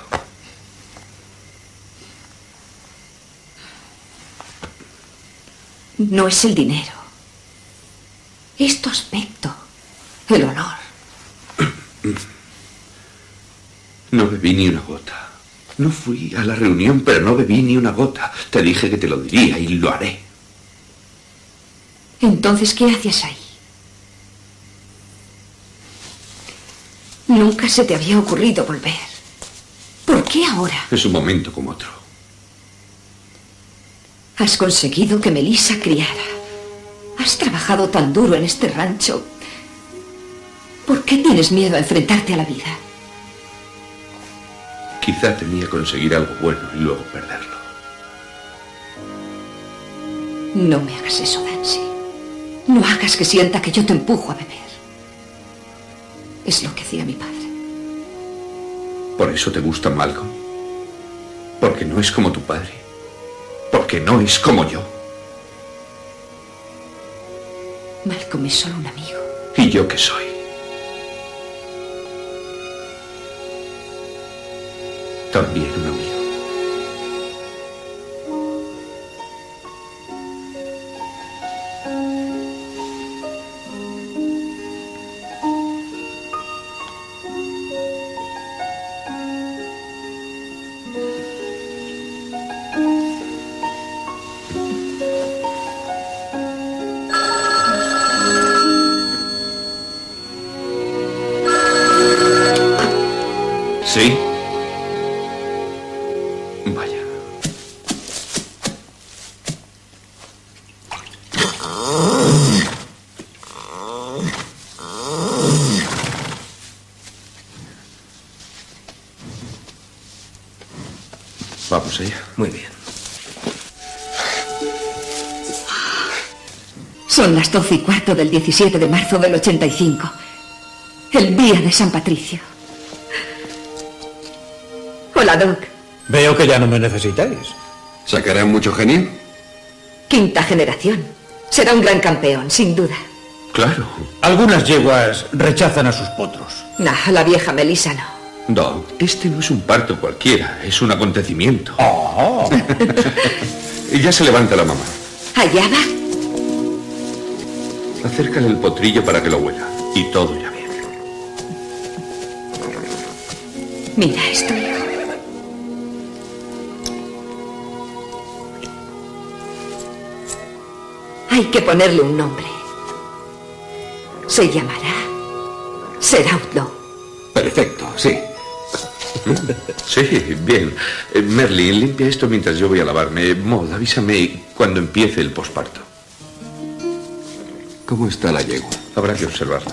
No es el dinero. Es tu aspecto. El honor. No bebí ni una gota. No fui a la reunión, pero no bebí ni una gota. Te dije que te lo diría y lo haré. Entonces, ¿qué haces ahí? Nunca se te había ocurrido volver. ¿Por qué ahora? Es un momento como otro. Has conseguido que Melissa criara. Has trabajado tan duro en este rancho. ¿Por qué tienes miedo a enfrentarte a la vida? Quizá temía conseguir algo bueno y luego perderlo. No me hagas eso, Dancy. No hagas que sienta que yo te empujo a beber. Es lo que hacía mi padre. ¿Por eso te gusta Malcolm? Porque no es como tu padre. Porque no es como yo. Malcolm es solo un amigo. ¿Y yo qué soy? También un amigo. ¿Sí? Vaya. Vamos allá. Muy bien. Son las doce y cuarto del diecisiete de marzo del ochenta y cinco. El día de San Patricio. Hola, Doc. Veo que ya no me necesitáis. ¿Sacarán mucho genio? Quinta generación. Será un gran campeón, sin duda. Claro. Algunas yeguas rechazan a sus potros. Nah, la vieja Melissa no. Doc, este no es un parto cualquiera, es un acontecimiento. Oh. Y ya se levanta la mamá. Allá va. Acércale el potrillo para que lo huela. Y todo ya bien. Mira esto, hijo. Hay que ponerle un nombre. Se llamará Ser outlaw. Perfecto, sí. Sí, bien. Eh, Merlin, limpia esto mientras yo voy a lavarme. Maud, avísame cuando empiece el posparto. ¿Cómo está la yegua? Habrá que observarla.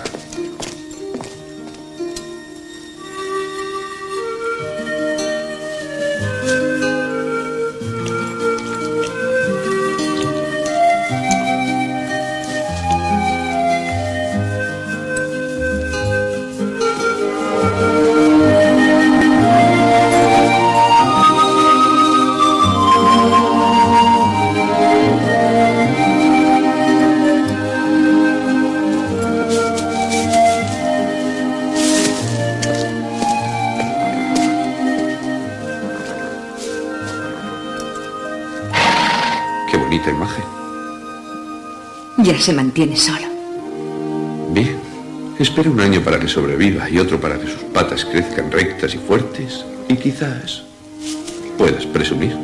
Imagen. Ya se mantiene solo. Bien. Espera un año para que sobreviva y otro para que sus patas crezcan rectas y fuertes y quizás puedas presumir.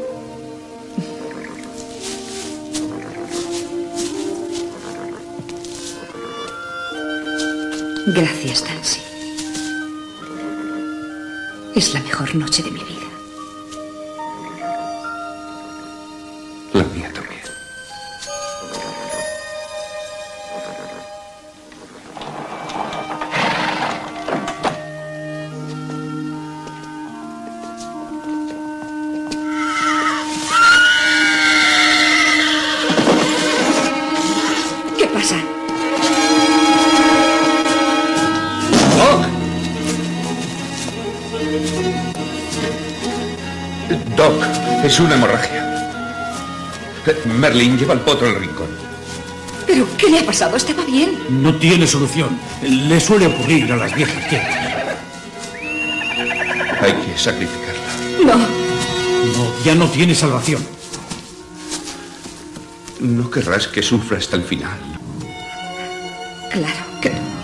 Gracias, Dancy. Es la mejor noche de mi vida. La mía también. ¿Qué pasa? ¡Doc! Doc, es una hemorragia. Merlin, lleva al potro al rincón. ¿Pero qué le ha pasado? ¿Estaba bien? No tiene solución. Le suele ocurrir a las viejas quietas. Hay que sacrificarla. No. No, ya no tiene salvación. No querrás que sufra hasta el final. Claro que no.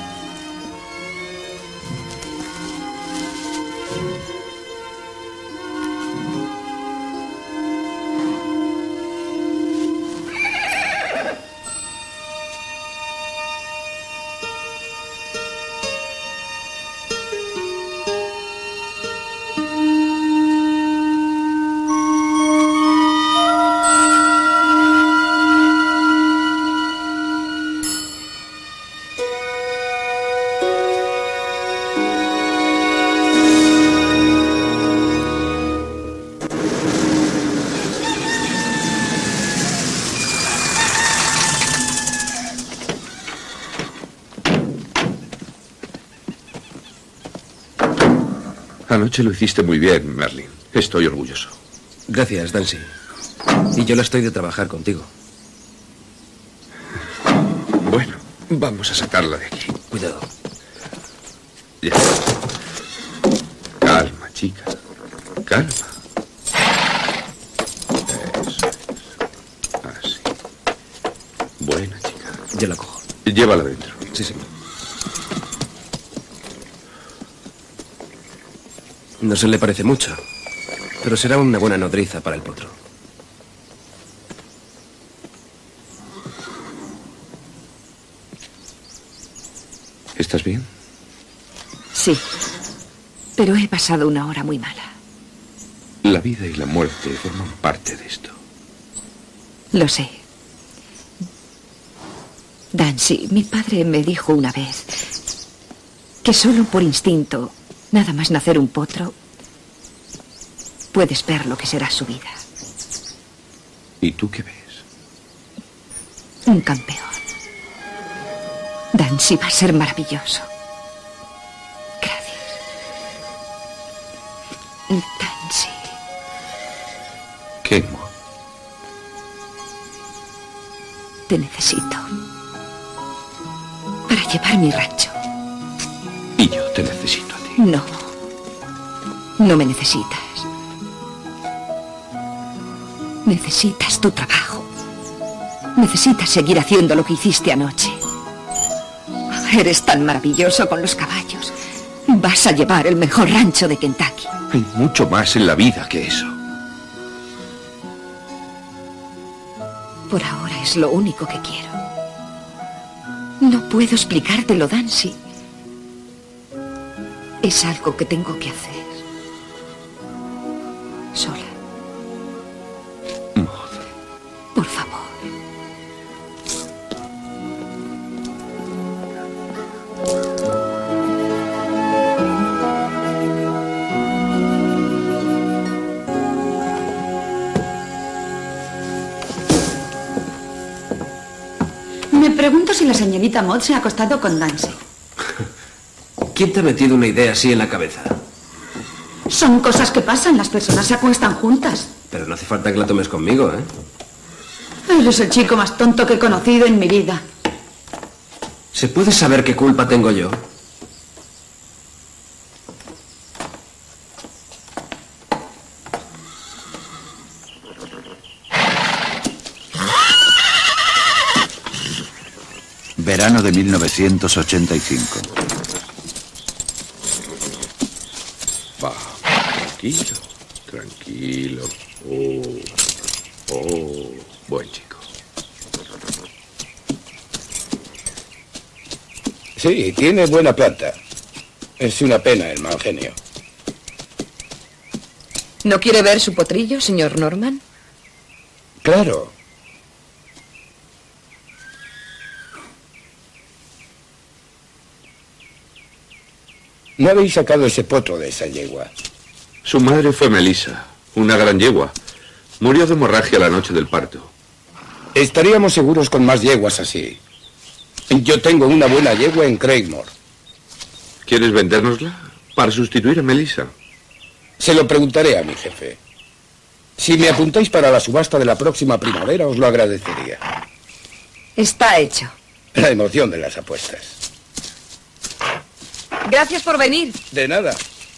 Anoche lo hiciste muy bien, Merlin. Estoy orgulloso. Gracias, Dancy. Y yo la estoy de trabajar contigo. Bueno, vamos a sacarla de aquí. Cuidado. Ya. Calma, chica. Calma. Eso es. Así. Buena, chica. Ya la cojo. Llévala dentro. Sí, señor. No se le parece mucho, pero será una buena nodriza para el potro. ¿Estás bien? Sí, pero he pasado una hora muy mala. La vida y la muerte forman parte de esto. Lo sé. Dancy, mi padre me dijo una vez que solo por instinto, nada más nacer un potro, puedes ver lo que será su vida. ¿Y tú qué ves? Un campeón. Dancy va a ser maravilloso. Gracias. Dancy. ¿Qué, Mo? Te necesito para llevar mi rancho. Y yo te necesito a ti. No. No me necesitas. Necesitas tu trabajo. Necesitas seguir haciendo lo que hiciste anoche. Eres tan maravilloso con los caballos. Vas a llevar el mejor rancho de Kentucky. Hay mucho más en la vida que eso. Por ahora es lo único que quiero. No puedo explicártelo, Dancy. Es algo que tengo que hacer. Sola. Maud. Por favor. Me pregunto si la señorita Maud se ha acostado con Nancy. ¿Quién te ha metido una idea así en la cabeza? Son cosas que pasan, las personas se acuestan juntas. Pero no hace falta que la tomes conmigo, ¿eh? Eres el chico más tonto que he conocido en mi vida. ¿Se puede saber qué culpa tengo yo? Verano de mil novecientos ochenta y cinco. Va, tranquilo, tranquilo. Oh, oh, buen chico. Sí, tiene buena planta. Es una pena el mal genio. ¿No quiere ver su potrillo, señor Norman? Claro. ¿No habéis sacado ese potro de esa yegua? Su madre fue Melissa, una gran yegua. Murió de hemorragia la noche del parto. Estaríamos seguros con más yeguas así. Yo tengo una buena yegua en Craigmore. ¿Quieres vendérnosla para sustituir a Melissa? Se lo preguntaré a mi jefe. Si me apuntáis para la subasta de la próxima primavera, os lo agradecería. Está hecho. La emoción de las apuestas. Gracias por venir. De nada.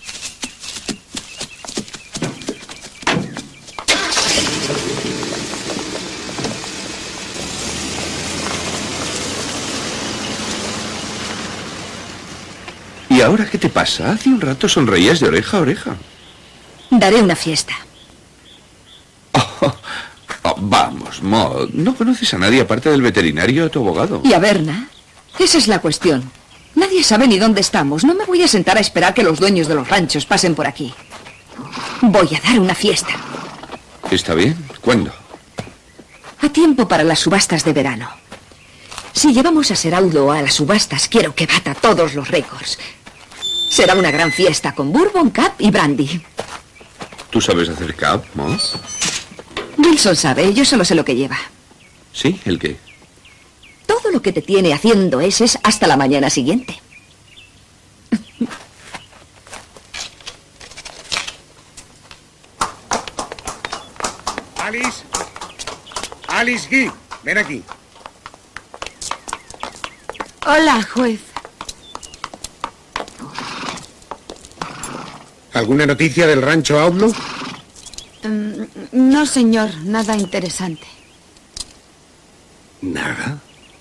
¿Y ahora qué te pasa? Hace un rato sonreías de oreja a oreja. Daré una fiesta. Oh, oh, vamos, Maud. No conoces a nadie aparte del veterinario o tu abogado. ¿Y a Berna? Esa es la cuestión. Nadie sabe ni dónde estamos. No me voy a sentar a esperar que los dueños de los ranchos pasen por aquí. Voy a dar una fiesta. ¿Está bien? ¿Cuándo? A tiempo para las subastas de verano. Si llevamos a Seraudo a las subastas, quiero que bata todos los récords. Será una gran fiesta con bourbon, cap y brandy. ¿Tú sabes hacer cap, Maud? Wilson sabe, yo solo sé lo que lleva. ¿Sí? ¿El qué? Todo lo que te tiene haciendo eses hasta la mañana siguiente. Alice. Alice Gibb, ven aquí. Hola, juez. ¿Alguna noticia del rancho Outlaw? Um, no, señor, nada interesante. ¿Nada?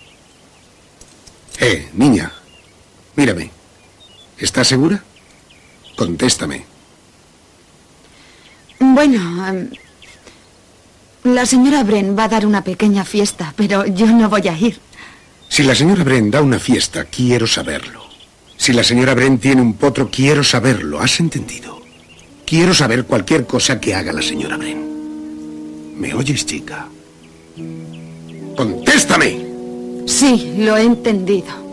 Eh, niña, mírame. ¿Estás segura? Contéstame. Bueno, um, la señora Bren va a dar una pequeña fiesta, pero yo no voy a ir. Si la señora Bren da una fiesta, quiero saberlo. Si la señora Bren tiene un potro, quiero saberlo. ¿Has entendido? Quiero saber cualquier cosa que haga la señora Bren. ¿Me oyes, chica? ¡Contéstame! Sí, lo he entendido.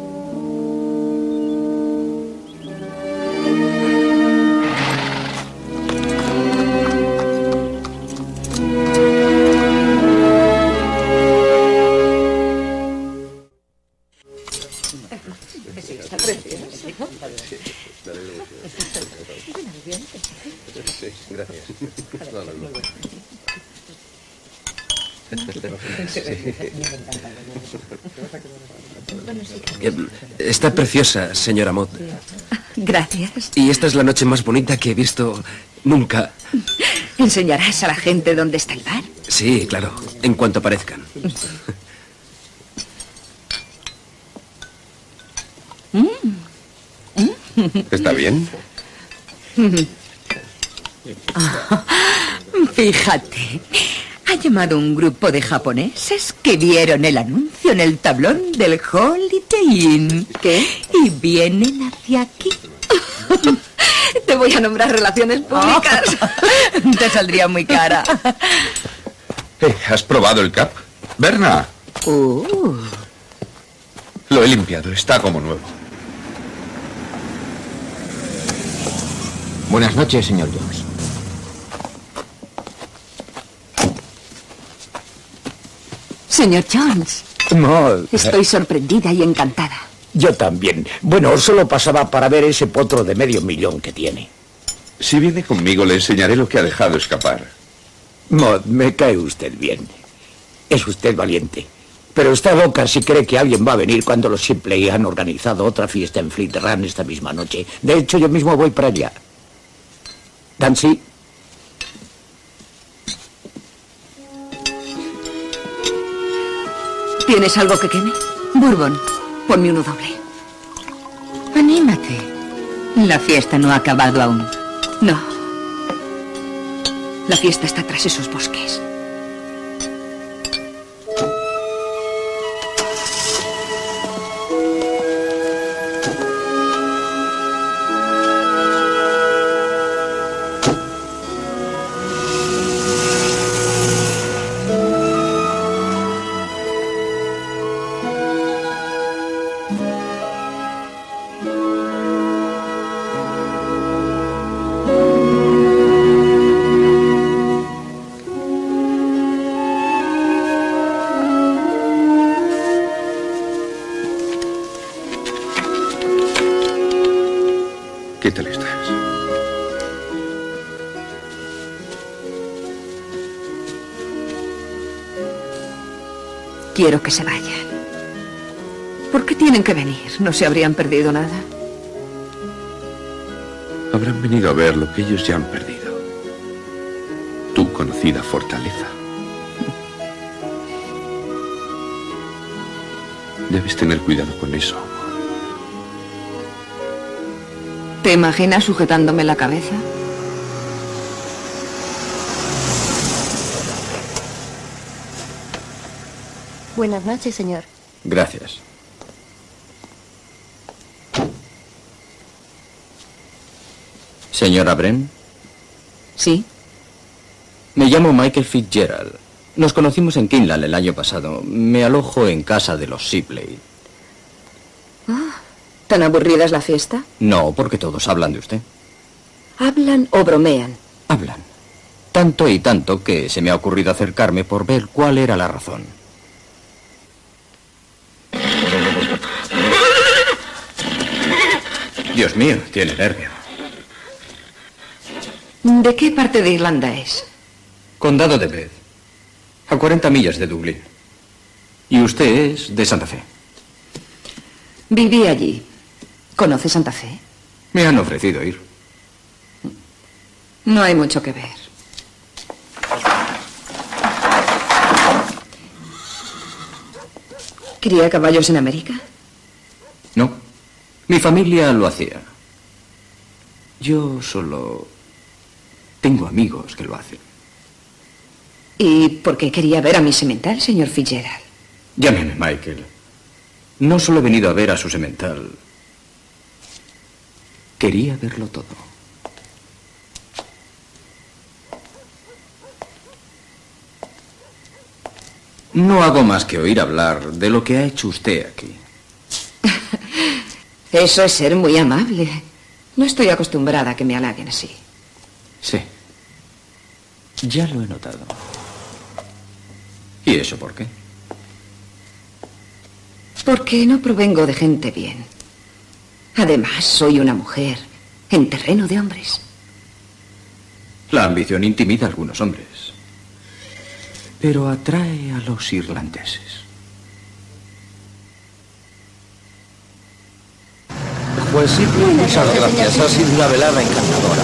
Está preciosa, señora Maud. Gracias. Y esta es la noche más bonita que he visto nunca. ¿Enseñarás a la gente dónde está el bar? Sí, claro, en cuanto aparezcan. ¿Está bien? Fíjate, ha llamado un grupo de japoneses que vieron el anuncio en el tablón del Holiday Inn. ¿Qué? Y vienen hacia aquí. Te voy a nombrar relaciones públicas. Oh, te saldría muy cara. Eh, ¿Has probado el cap? Berna. Uh. Lo he limpiado, está como nuevo. Buenas noches, señor Jones. Señor Jones, No, estoy sorprendida y encantada. yo también. Bueno, solo pasaba para ver ese potro de medio millón que tiene. Si viene conmigo, le enseñaré lo que ha dejado escapar. Maud, me cae usted bien. Es usted valiente. Pero está loca si cree que alguien va a venir cuando los Shipley han organizado otra fiesta en Fleet Run esta misma noche. De hecho, yo mismo voy para allá. Dancy. ¿Tienes algo que queme? Bourbon, ponme uno doble. Anímate. La fiesta no ha acabado aún. No. La fiesta está tras esos bosques. ¿Qué tal estás? Quiero que se vayan. ¿Por qué tienen que venir? ¿No se habrían perdido nada? Habrán venido a ver lo que ellos ya han perdido. Tu conocida fortaleza. Debes tener cuidado con eso. ¿Te imaginas sujetándome la cabeza? Buenas noches, señor. Gracias. Señora Bren. Sí. Me llamo Michael Fitzgerald. Nos conocimos en Kinland el año pasado. Me alojo en casa de los Shipley. Ah, ¿tan aburrida es la fiesta? No, porque todos hablan de usted. ¿Hablan o bromean? Hablan. Tanto y tanto que se me ha ocurrido acercarme por ver cuál era la razón. Dios mío, tiene nervio. ¿De qué parte de Irlanda es? Condado de Bed, a cuarenta millas de Dublín. Y usted es de Santa Fe. Viví allí. ¿Conoce Santa Fe? Me han ofrecido ir. No hay mucho que ver. ¿Cría caballos en América? No, mi familia lo hacía. Yo solo tengo amigos que lo hacen. ¿Y por qué quería ver a mi semental, señor Fitzgerald? Llámeme Michael. No solo he venido a ver a su semental. Quería verlo todo. No hago más que oír hablar de lo que ha hecho usted aquí. Eso es ser muy amable. No estoy acostumbrada a que me halaguen así. Sí. Ya lo he notado. ¿Y eso por qué? Porque no provengo de gente bien. Además, soy una mujer en terreno de hombres. La ambición intimida a algunos hombres. Pero atrae a los irlandeses. Pues sí, muchas gracias. Ha sido una velada encantadora.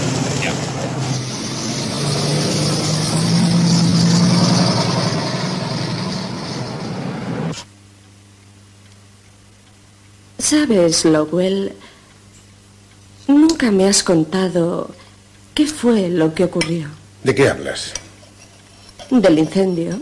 Sabes, Lowell, nunca me has contado qué fue lo que ocurrió. ¿De qué hablas? Del incendio.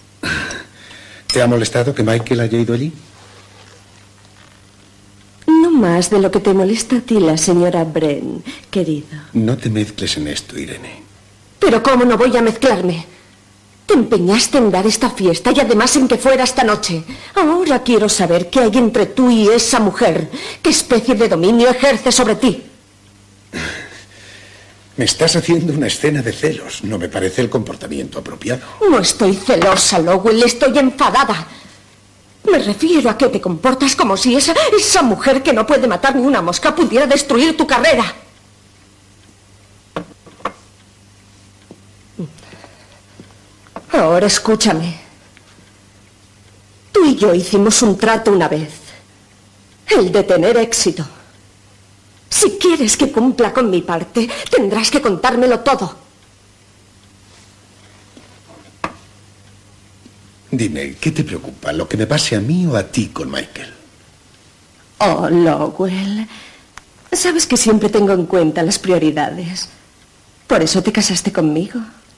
¿Te ha molestado que Michael haya ido allí? No No más de lo que te molesta a ti la señora Bren, querido. No te mezcles en esto, Irene. Pero ¿cómo no voy a mezclarme? Te empeñaste en dar esta fiesta y además en que fuera esta noche. Ahora quiero saber qué hay entre tú y esa mujer. ¿Qué especie de dominio ejerce sobre ti? Me estás haciendo una escena de celos. No me parece el comportamiento apropiado. No estoy celosa, Lowell. Estoy enfadada. Me refiero a que te comportas como si esa, esa mujer que no puede matar ni una mosca pudiera destruir tu carrera. Ahora escúchame. Tú y yo hicimos un trato una vez. El de tener éxito. Si quieres que cumpla con mi parte, tendrás que contármelo todo. Dime, ¿qué te preocupa? ¿Lo que me pase a mí o a ti con Michael? Oh, Lowell. Sabes que siempre tengo en cuenta las prioridades. Por eso te casaste conmigo.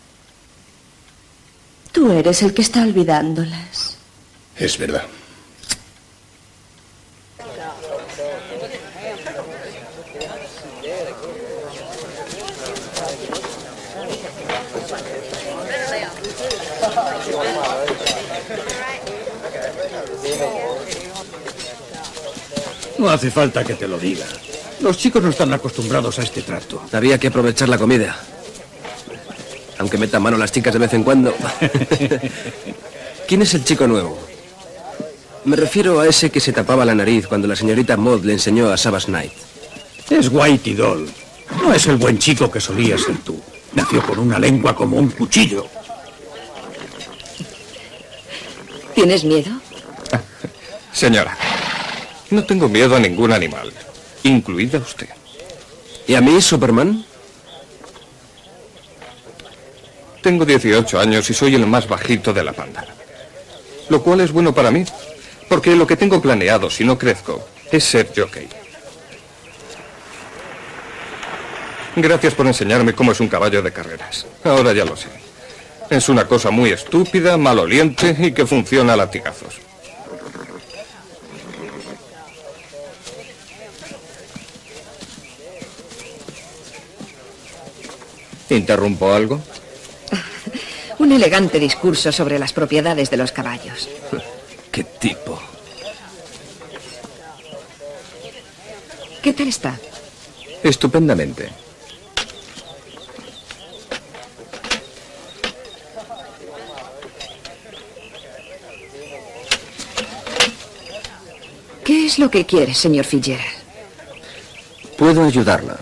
Tú eres el que está olvidándolas. Es verdad. No hace falta que te lo diga. Los chicos no están acostumbrados a este trato. Había que aprovechar la comida. Aunque metan mano las chicas de vez en cuando. ¿Quién es el chico nuevo? Me refiero a ese que se tapaba la nariz cuando la señorita Maud le enseñó a Savage Knight. Es Whitey Doll. No es el buen chico que solías ser tú. Nació con una lengua como un cuchillo. ¿Tienes miedo? Señora, no tengo miedo a ningún animal, incluida usted. ¿Y a mí, Superman? Tengo dieciocho años y soy el más bajito de la panda. Lo cual es bueno para mí, porque lo que tengo planeado, si no crezco, es ser jockey. Gracias por enseñarme cómo es un caballo de carreras. Ahora ya lo sé. Es una cosa muy estúpida, maloliente y que funciona a latigazos. ¿Interrumpo algo? Un elegante discurso sobre las propiedades de los caballos. ¡Qué tipo! ¿Qué tal está? Estupendamente. ¿Qué es lo que quiere, señor Fitzgerald? Puedo ayudarla.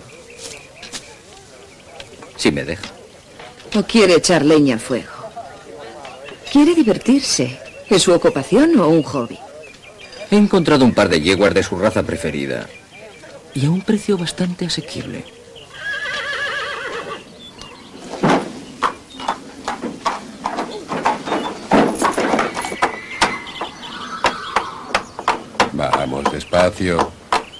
Si me deja. ¿O quiere echar leña al fuego? ¿Quiere divertirse? ¿Es su ocupación o un hobby? He encontrado un par de yeguas de su raza preferida. Y a un precio bastante asequible. Vamos, despacio.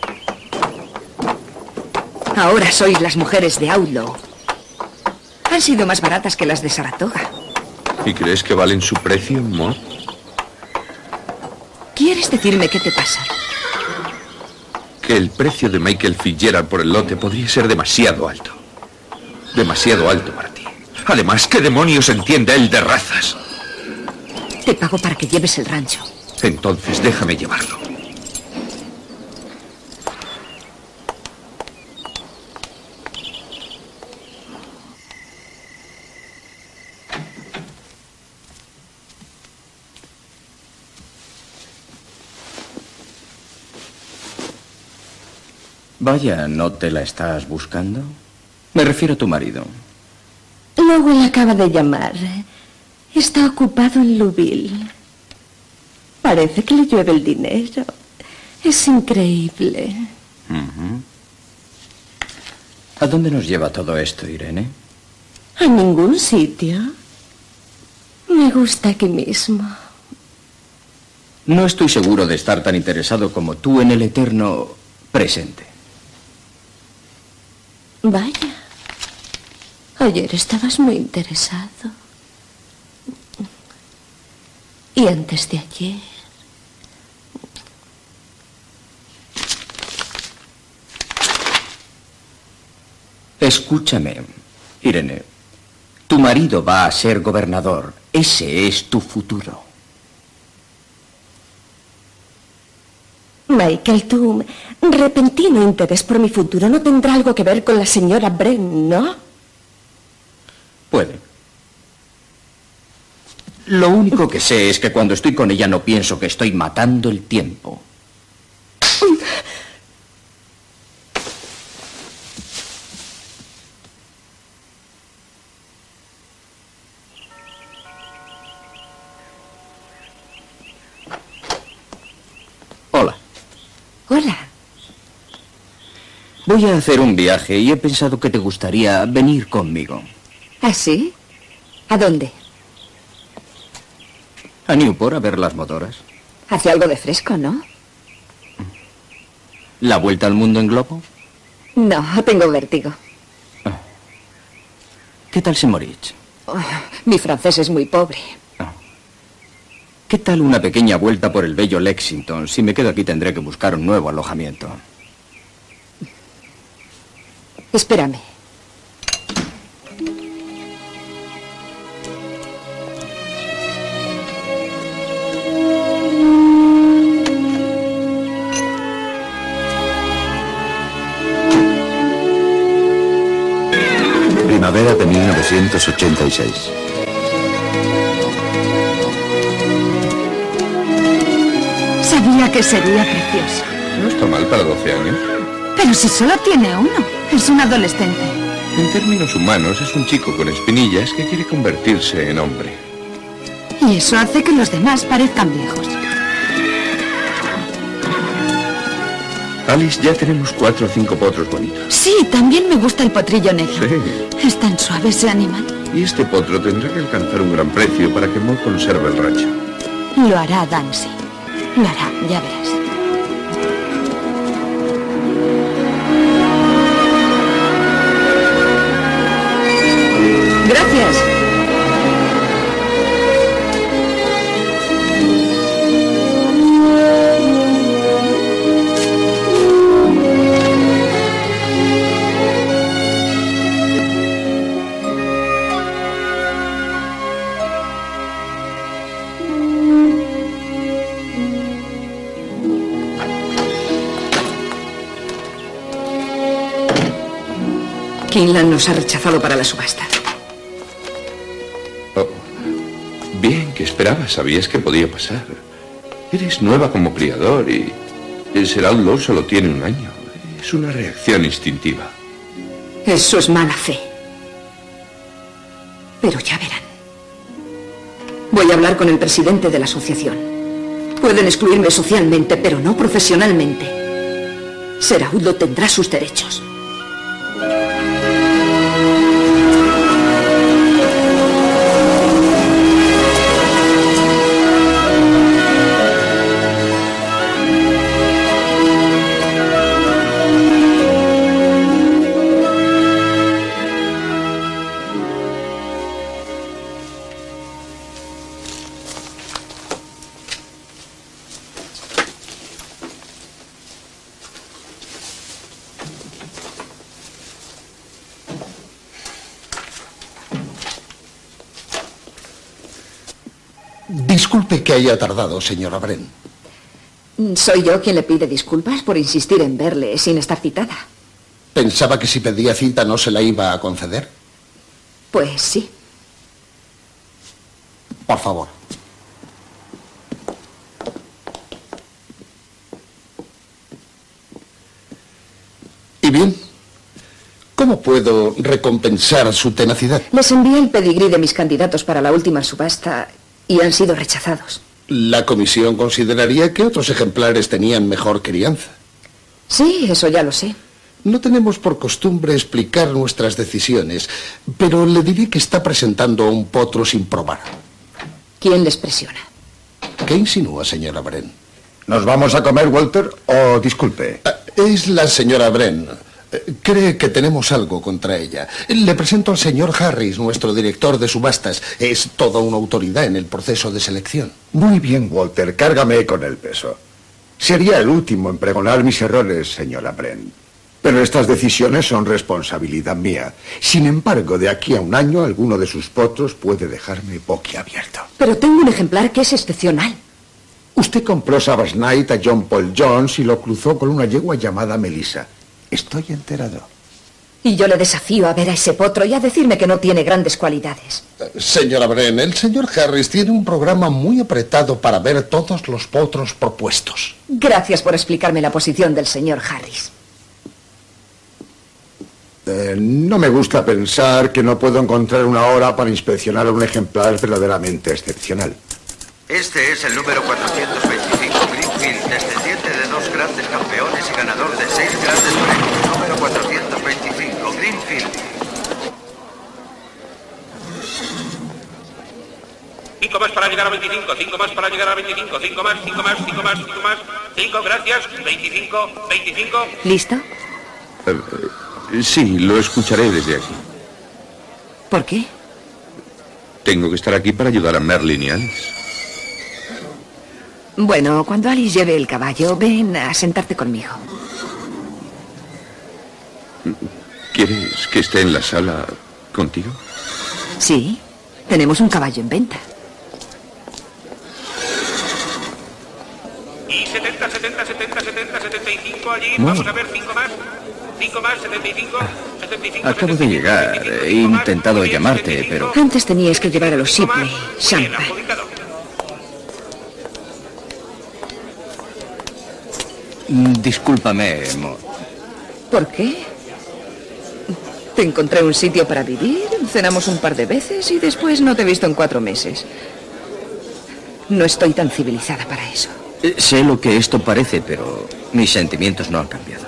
Ahora sois las mujeres de Outlaw. Han sido más baratas que las de Saratoga. ¿Y crees que valen su precio, Mo? ¿Quieres decirme qué te pasa? Que el precio de Michael Fitzgerald por el lote podría ser demasiado alto. Demasiado alto para ti. Además, ¿qué demonios entiende él de razas? Te pago para que lleves el rancho. Entonces déjame llevarlo. Vaya, ¿no te la estás buscando? Me refiero a tu marido. Lowell acaba de llamar. Está ocupado en Louisville. Parece que le llueve el dinero. Es increíble. Uh-huh. ¿A dónde nos lleva todo esto, Irene? A ningún sitio. Me gusta aquí mismo. No estoy seguro de estar tan interesado como tú en el eterno presente. Vaya. Ayer estabas muy interesado. Y antes de ayer. Escúchame, Irene. Tu marido va a ser gobernador. Ese es tu futuro. Michael, tu repentino interés por mi futuro no tendrá algo que ver con la señora Bren, ¿no? Puede. Lo único que sé es que cuando estoy con ella no pienso que estoy matando el tiempo. Hola. Hola. Voy a hacer un viaje y he pensado que te gustaría venir conmigo. ¿Ah, sí? ¿A dónde? A Newport a ver las motoras. Hace algo de fresco, ¿no? ¿La vuelta al mundo en globo? No, tengo vértigo. ¿Qué tal Saint-Moritz? Oh, mi francés es muy pobre. ¿Qué tal una pequeña vuelta por el bello Lexington? Si me quedo aquí tendré que buscar un nuevo alojamiento. Espérame. Primavera de mil novecientos ochenta y seis. Sabía que sería precioso. No está mal para doce años. Pero si solo tiene uno. Es un adolescente. En términos humanos, es un chico con espinillas que quiere convertirse en hombre. Y eso hace que los demás parezcan viejos. Alice, ya tenemos cuatro o cinco potros bonitos. Sí, también me gusta el potrillo negro. Sí. Es tan suave ese animal. Y este potro tendrá que alcanzar un gran precio para que Maud conserve el rancho. Lo hará Dancy. Lo hará, ya verás. Gracias. Kinlan nos ha rechazado para la subasta. Oh, bien, ¿qué esperabas? Sabías que podía pasar. Eres nueva como criador y el ser outlaw solo tiene un año. Es una reacción instintiva. Eso es mala fe. Pero ya verán. Voy a hablar con el presidente de la asociación. Pueden excluirme socialmente, pero no profesionalmente. Ser outlaw tendrá sus derechos. Disculpe que haya tardado, señora Bren. Soy yo quien le pide disculpas por insistir en verle sin estar citada. ¿Pensaba que si pedía cita no se la iba a conceder? Pues sí. Por favor. ¿Y bien? ¿Cómo puedo recompensar su tenacidad? Les envié el pedigrí de mis candidatos para la última subasta y han sido rechazados. La comisión consideraría que otros ejemplares tenían mejor crianza. Sí, eso ya lo sé. No tenemos por costumbre explicar nuestras decisiones, pero le diré que está presentando un potro sin probar. ¿Quién les presiona? ¿Qué insinúa, señora Bren? ¿Nos vamos a comer, Walter? O disculpe. Es la señora Bren. Cree que tenemos algo contra ella. Le presento al señor Harris, nuestro director de subastas. Es toda una autoridad en el proceso de selección. Muy bien, Walter. Cárgame con el peso. Sería el último en pregonar mis errores, señora Bren. Pero estas decisiones son responsabilidad mía. Sin embargo, de aquí a un año, alguno de sus potros puede dejarme boquiabierto. Pero tengo un ejemplar que es excepcional. Usted compró Savage Knight a John Paul Jones y lo cruzó con una yegua llamada Melissa. Estoy enterado. Y yo le desafío a ver a ese potro y a decirme que no tiene grandes cualidades. Señora Bren, el señor Harris tiene un programa muy apretado para ver todos los potros propuestos. Gracias por explicarme la posición del señor Harris. Eh, no me gusta pensar que no puedo encontrar una hora para inspeccionar un ejemplar verdaderamente excepcional. Este es el número cuatrocientos veinticinco, Greenfield, descendiente de dos grandes campeones y ganador de seis grandes premios. Número cuatrocientos veinticinco, Greenfield. Cinco más para llegar a veinticinco, cinco más para llegar a veinticinco, cinco más, cinco más, cinco más, cinco más, cinco, gracias, veinticinco, veinticinco. ¿Listo? Eh, sí, lo escucharé desde aquí. ¿Por qué? Tengo que estar aquí para ayudar a Merlin y Alice. Bueno, cuando Alice lleve el caballo, ven a sentarte conmigo. ¿Quieres que esté en la sala contigo? Sí, tenemos un caballo en venta. Y setenta, setenta, setenta, setenta, setenta y cinco allí. No. Vamos a ver, cinco más. cinco más, setenta y cinco, setenta y cinco. Acabo de llegar. He intentado llamarte, pero... Antes teníais que llevar a los Shipley, Champagne. Discúlpame, Maud. ¿Por qué? Te encontré un sitio para vivir, cenamos un par de veces y después no te he visto en cuatro meses. No estoy tan civilizada para eso. Eh, Sé lo que esto parece, pero mis sentimientos no han cambiado.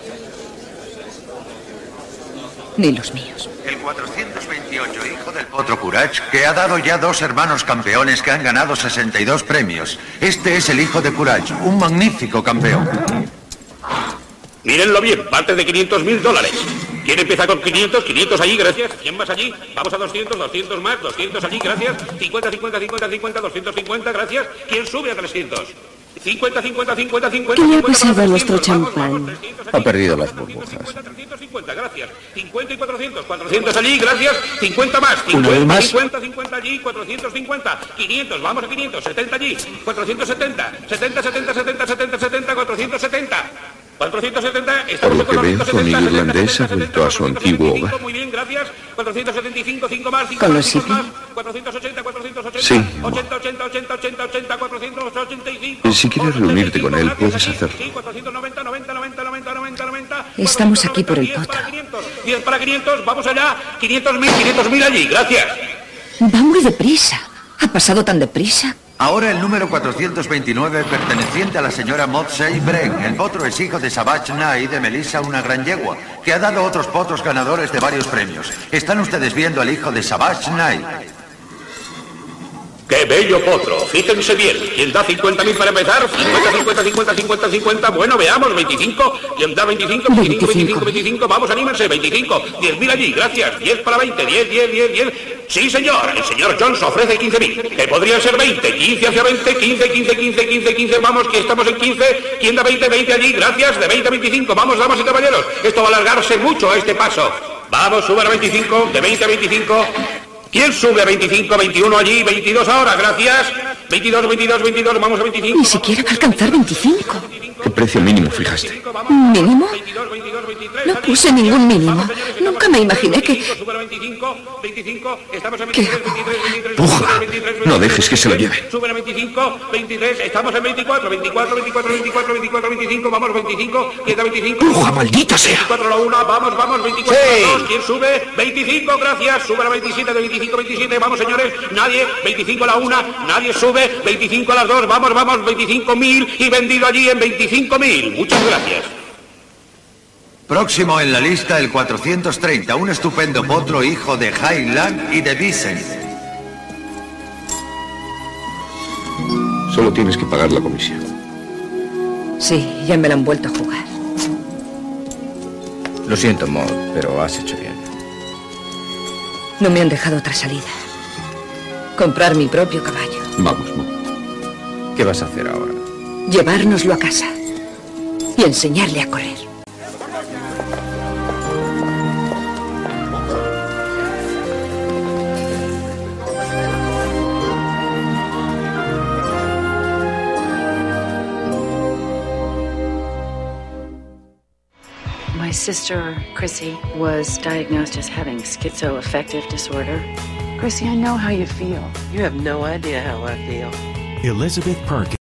Ni los míos. El cuatrocientos veintiocho, hijo del potro Courage, que ha dado ya dos hermanos campeones que han ganado sesenta y dos premios. Este es el hijo de Courage, un magnífico campeón. Mírenlo bien, parte de quinientos mil dólares. ¿Quién empieza con quinientos? quinientos allí, gracias. ¿Quién más allí? Vamos a doscientos, doscientos más, doscientos allí, gracias. cincuenta, cincuenta, cincuenta, cincuenta, doscientos cincuenta, gracias. ¿Quién sube a trescientos? cincuenta, cincuenta, cincuenta, cincuenta. ¿Qué le ha pasado a nuestro champán? Ha perdido las burbujas. trescientos cincuenta, gracias. cincuenta y cuatrocientos, cuatrocientos allí, gracias. cincuenta más, Una vez cincuenta, más. cincuenta, cincuenta allí, cuatrocientos cincuenta. quinientos, vamos a quinientos, setenta allí, cuatrocientos setenta, setenta, setenta, setenta, setenta, setenta, cuatrocientos setenta. cuatrocientos setenta, Por estamos lo en que veo, cuatrocientos tu setenta, amigo setenta, irlandés ha setenta, vuelto a su antiguo hogar. Muy bien, gracias. cuatrocientos setenta y cinco, cinco más, cinco ¿Con más, los cinco Shipley? más. cuatrocientos ochenta, cuatrocientos ochenta. Sí. ochenta, ochenta, ochenta, ochenta, ochenta, cuatrocientos ochenta y cinco. Si quieres reunirte con él, puedes hacerlo. Sí, cuatrocientos noventa, noventa, noventa, noventa, noventa, noventa. Estamos aquí por el diez potro. para quinientos, diez para quinientos, vamos allá. quinientos mil, quinientos mil allí, gracias. Va muy deprisa. ¿Ha pasado tan deprisa? Ahora el número cuatrocientos veintinueve, perteneciente a la señora Modsey Bren. El potro es hijo de Savage Knight de Melissa, una gran yegua, que ha dado otros potros ganadores de varios premios. Están ustedes viendo al hijo de Savage Knight. ¡Qué bello potro! Fíjense bien. ¿Quién da cincuenta mil para empezar? cincuenta, cincuenta, cincuenta, cincuenta, cincuenta. Bueno, veamos, veinticinco. ¿Quién da veinticinco, veinticinco, veinticinco, veinticinco? Vamos, anímense, veinticinco. diez mil allí, gracias. diez para veinte, diez, diez, diez, diez. Sí, señor. El señor Jones ofrece quince mil. Que podrían ser veinte. quince hacia veinte, quince, quince, quince, quince, quince. Vamos, que estamos en quince. ¿Quién da veinte, veinte allí? Gracias. De veinte a veinticinco. Vamos, damas y caballeros. Esto va a alargarse mucho a este paso. Vamos, suban a veinticinco. De veinte a veinticinco. ¿Quién sube a veinticinco, veintiuno allí, veintidós ahora? Gracias. veintidós, veintidós, veintidós, vamos a veinticinco. Ni siquiera va a alcanzar veinticinco. ¿Qué precio mínimo fijaste? ¿Mínimo? No puse ningún mínimo. Nunca me imaginé que... ¿Qué hago? ¡Puja! No dejes que se lo lleve. Suben a veinticinco, veintitrés, estamos en veinticuatro, veinticuatro, veinticuatro, veinticuatro, veinticuatro, veinticinco, vamos, veinticinco, queda veinticinco. ¡Puja, maldita sea! veinticuatro a la una, vamos, vamos, veinticuatro a la dos, ¿quién sube? veinticinco, gracias, suben a veintisiete, de veinticinco, veintisiete, vamos señores, nadie, veinticinco a la una, nadie sube, veinticinco a las dos, vamos, vamos, veinticinco mil y vendido allí en veinticinco mil. Muchas gracias. Próximo en la lista el cuatrocientos treinta, un estupendo potro hijo de Highland y de Vicent. Solo tienes que pagar la comisión. Sí, ya me la han vuelto a jugar. Lo siento, Maud, pero has hecho bien. No me han dejado otra salida. Comprar mi propio caballo. Vamos, Maud. ¿Qué vas a hacer ahora? Llevárnoslo a casa. Y enseñarle a correr. sister, Chrissy, was diagnosed as having schizoaffective disorder. Chrissy, I know how you feel. You have no idea how I feel. Elizabeth Perkins.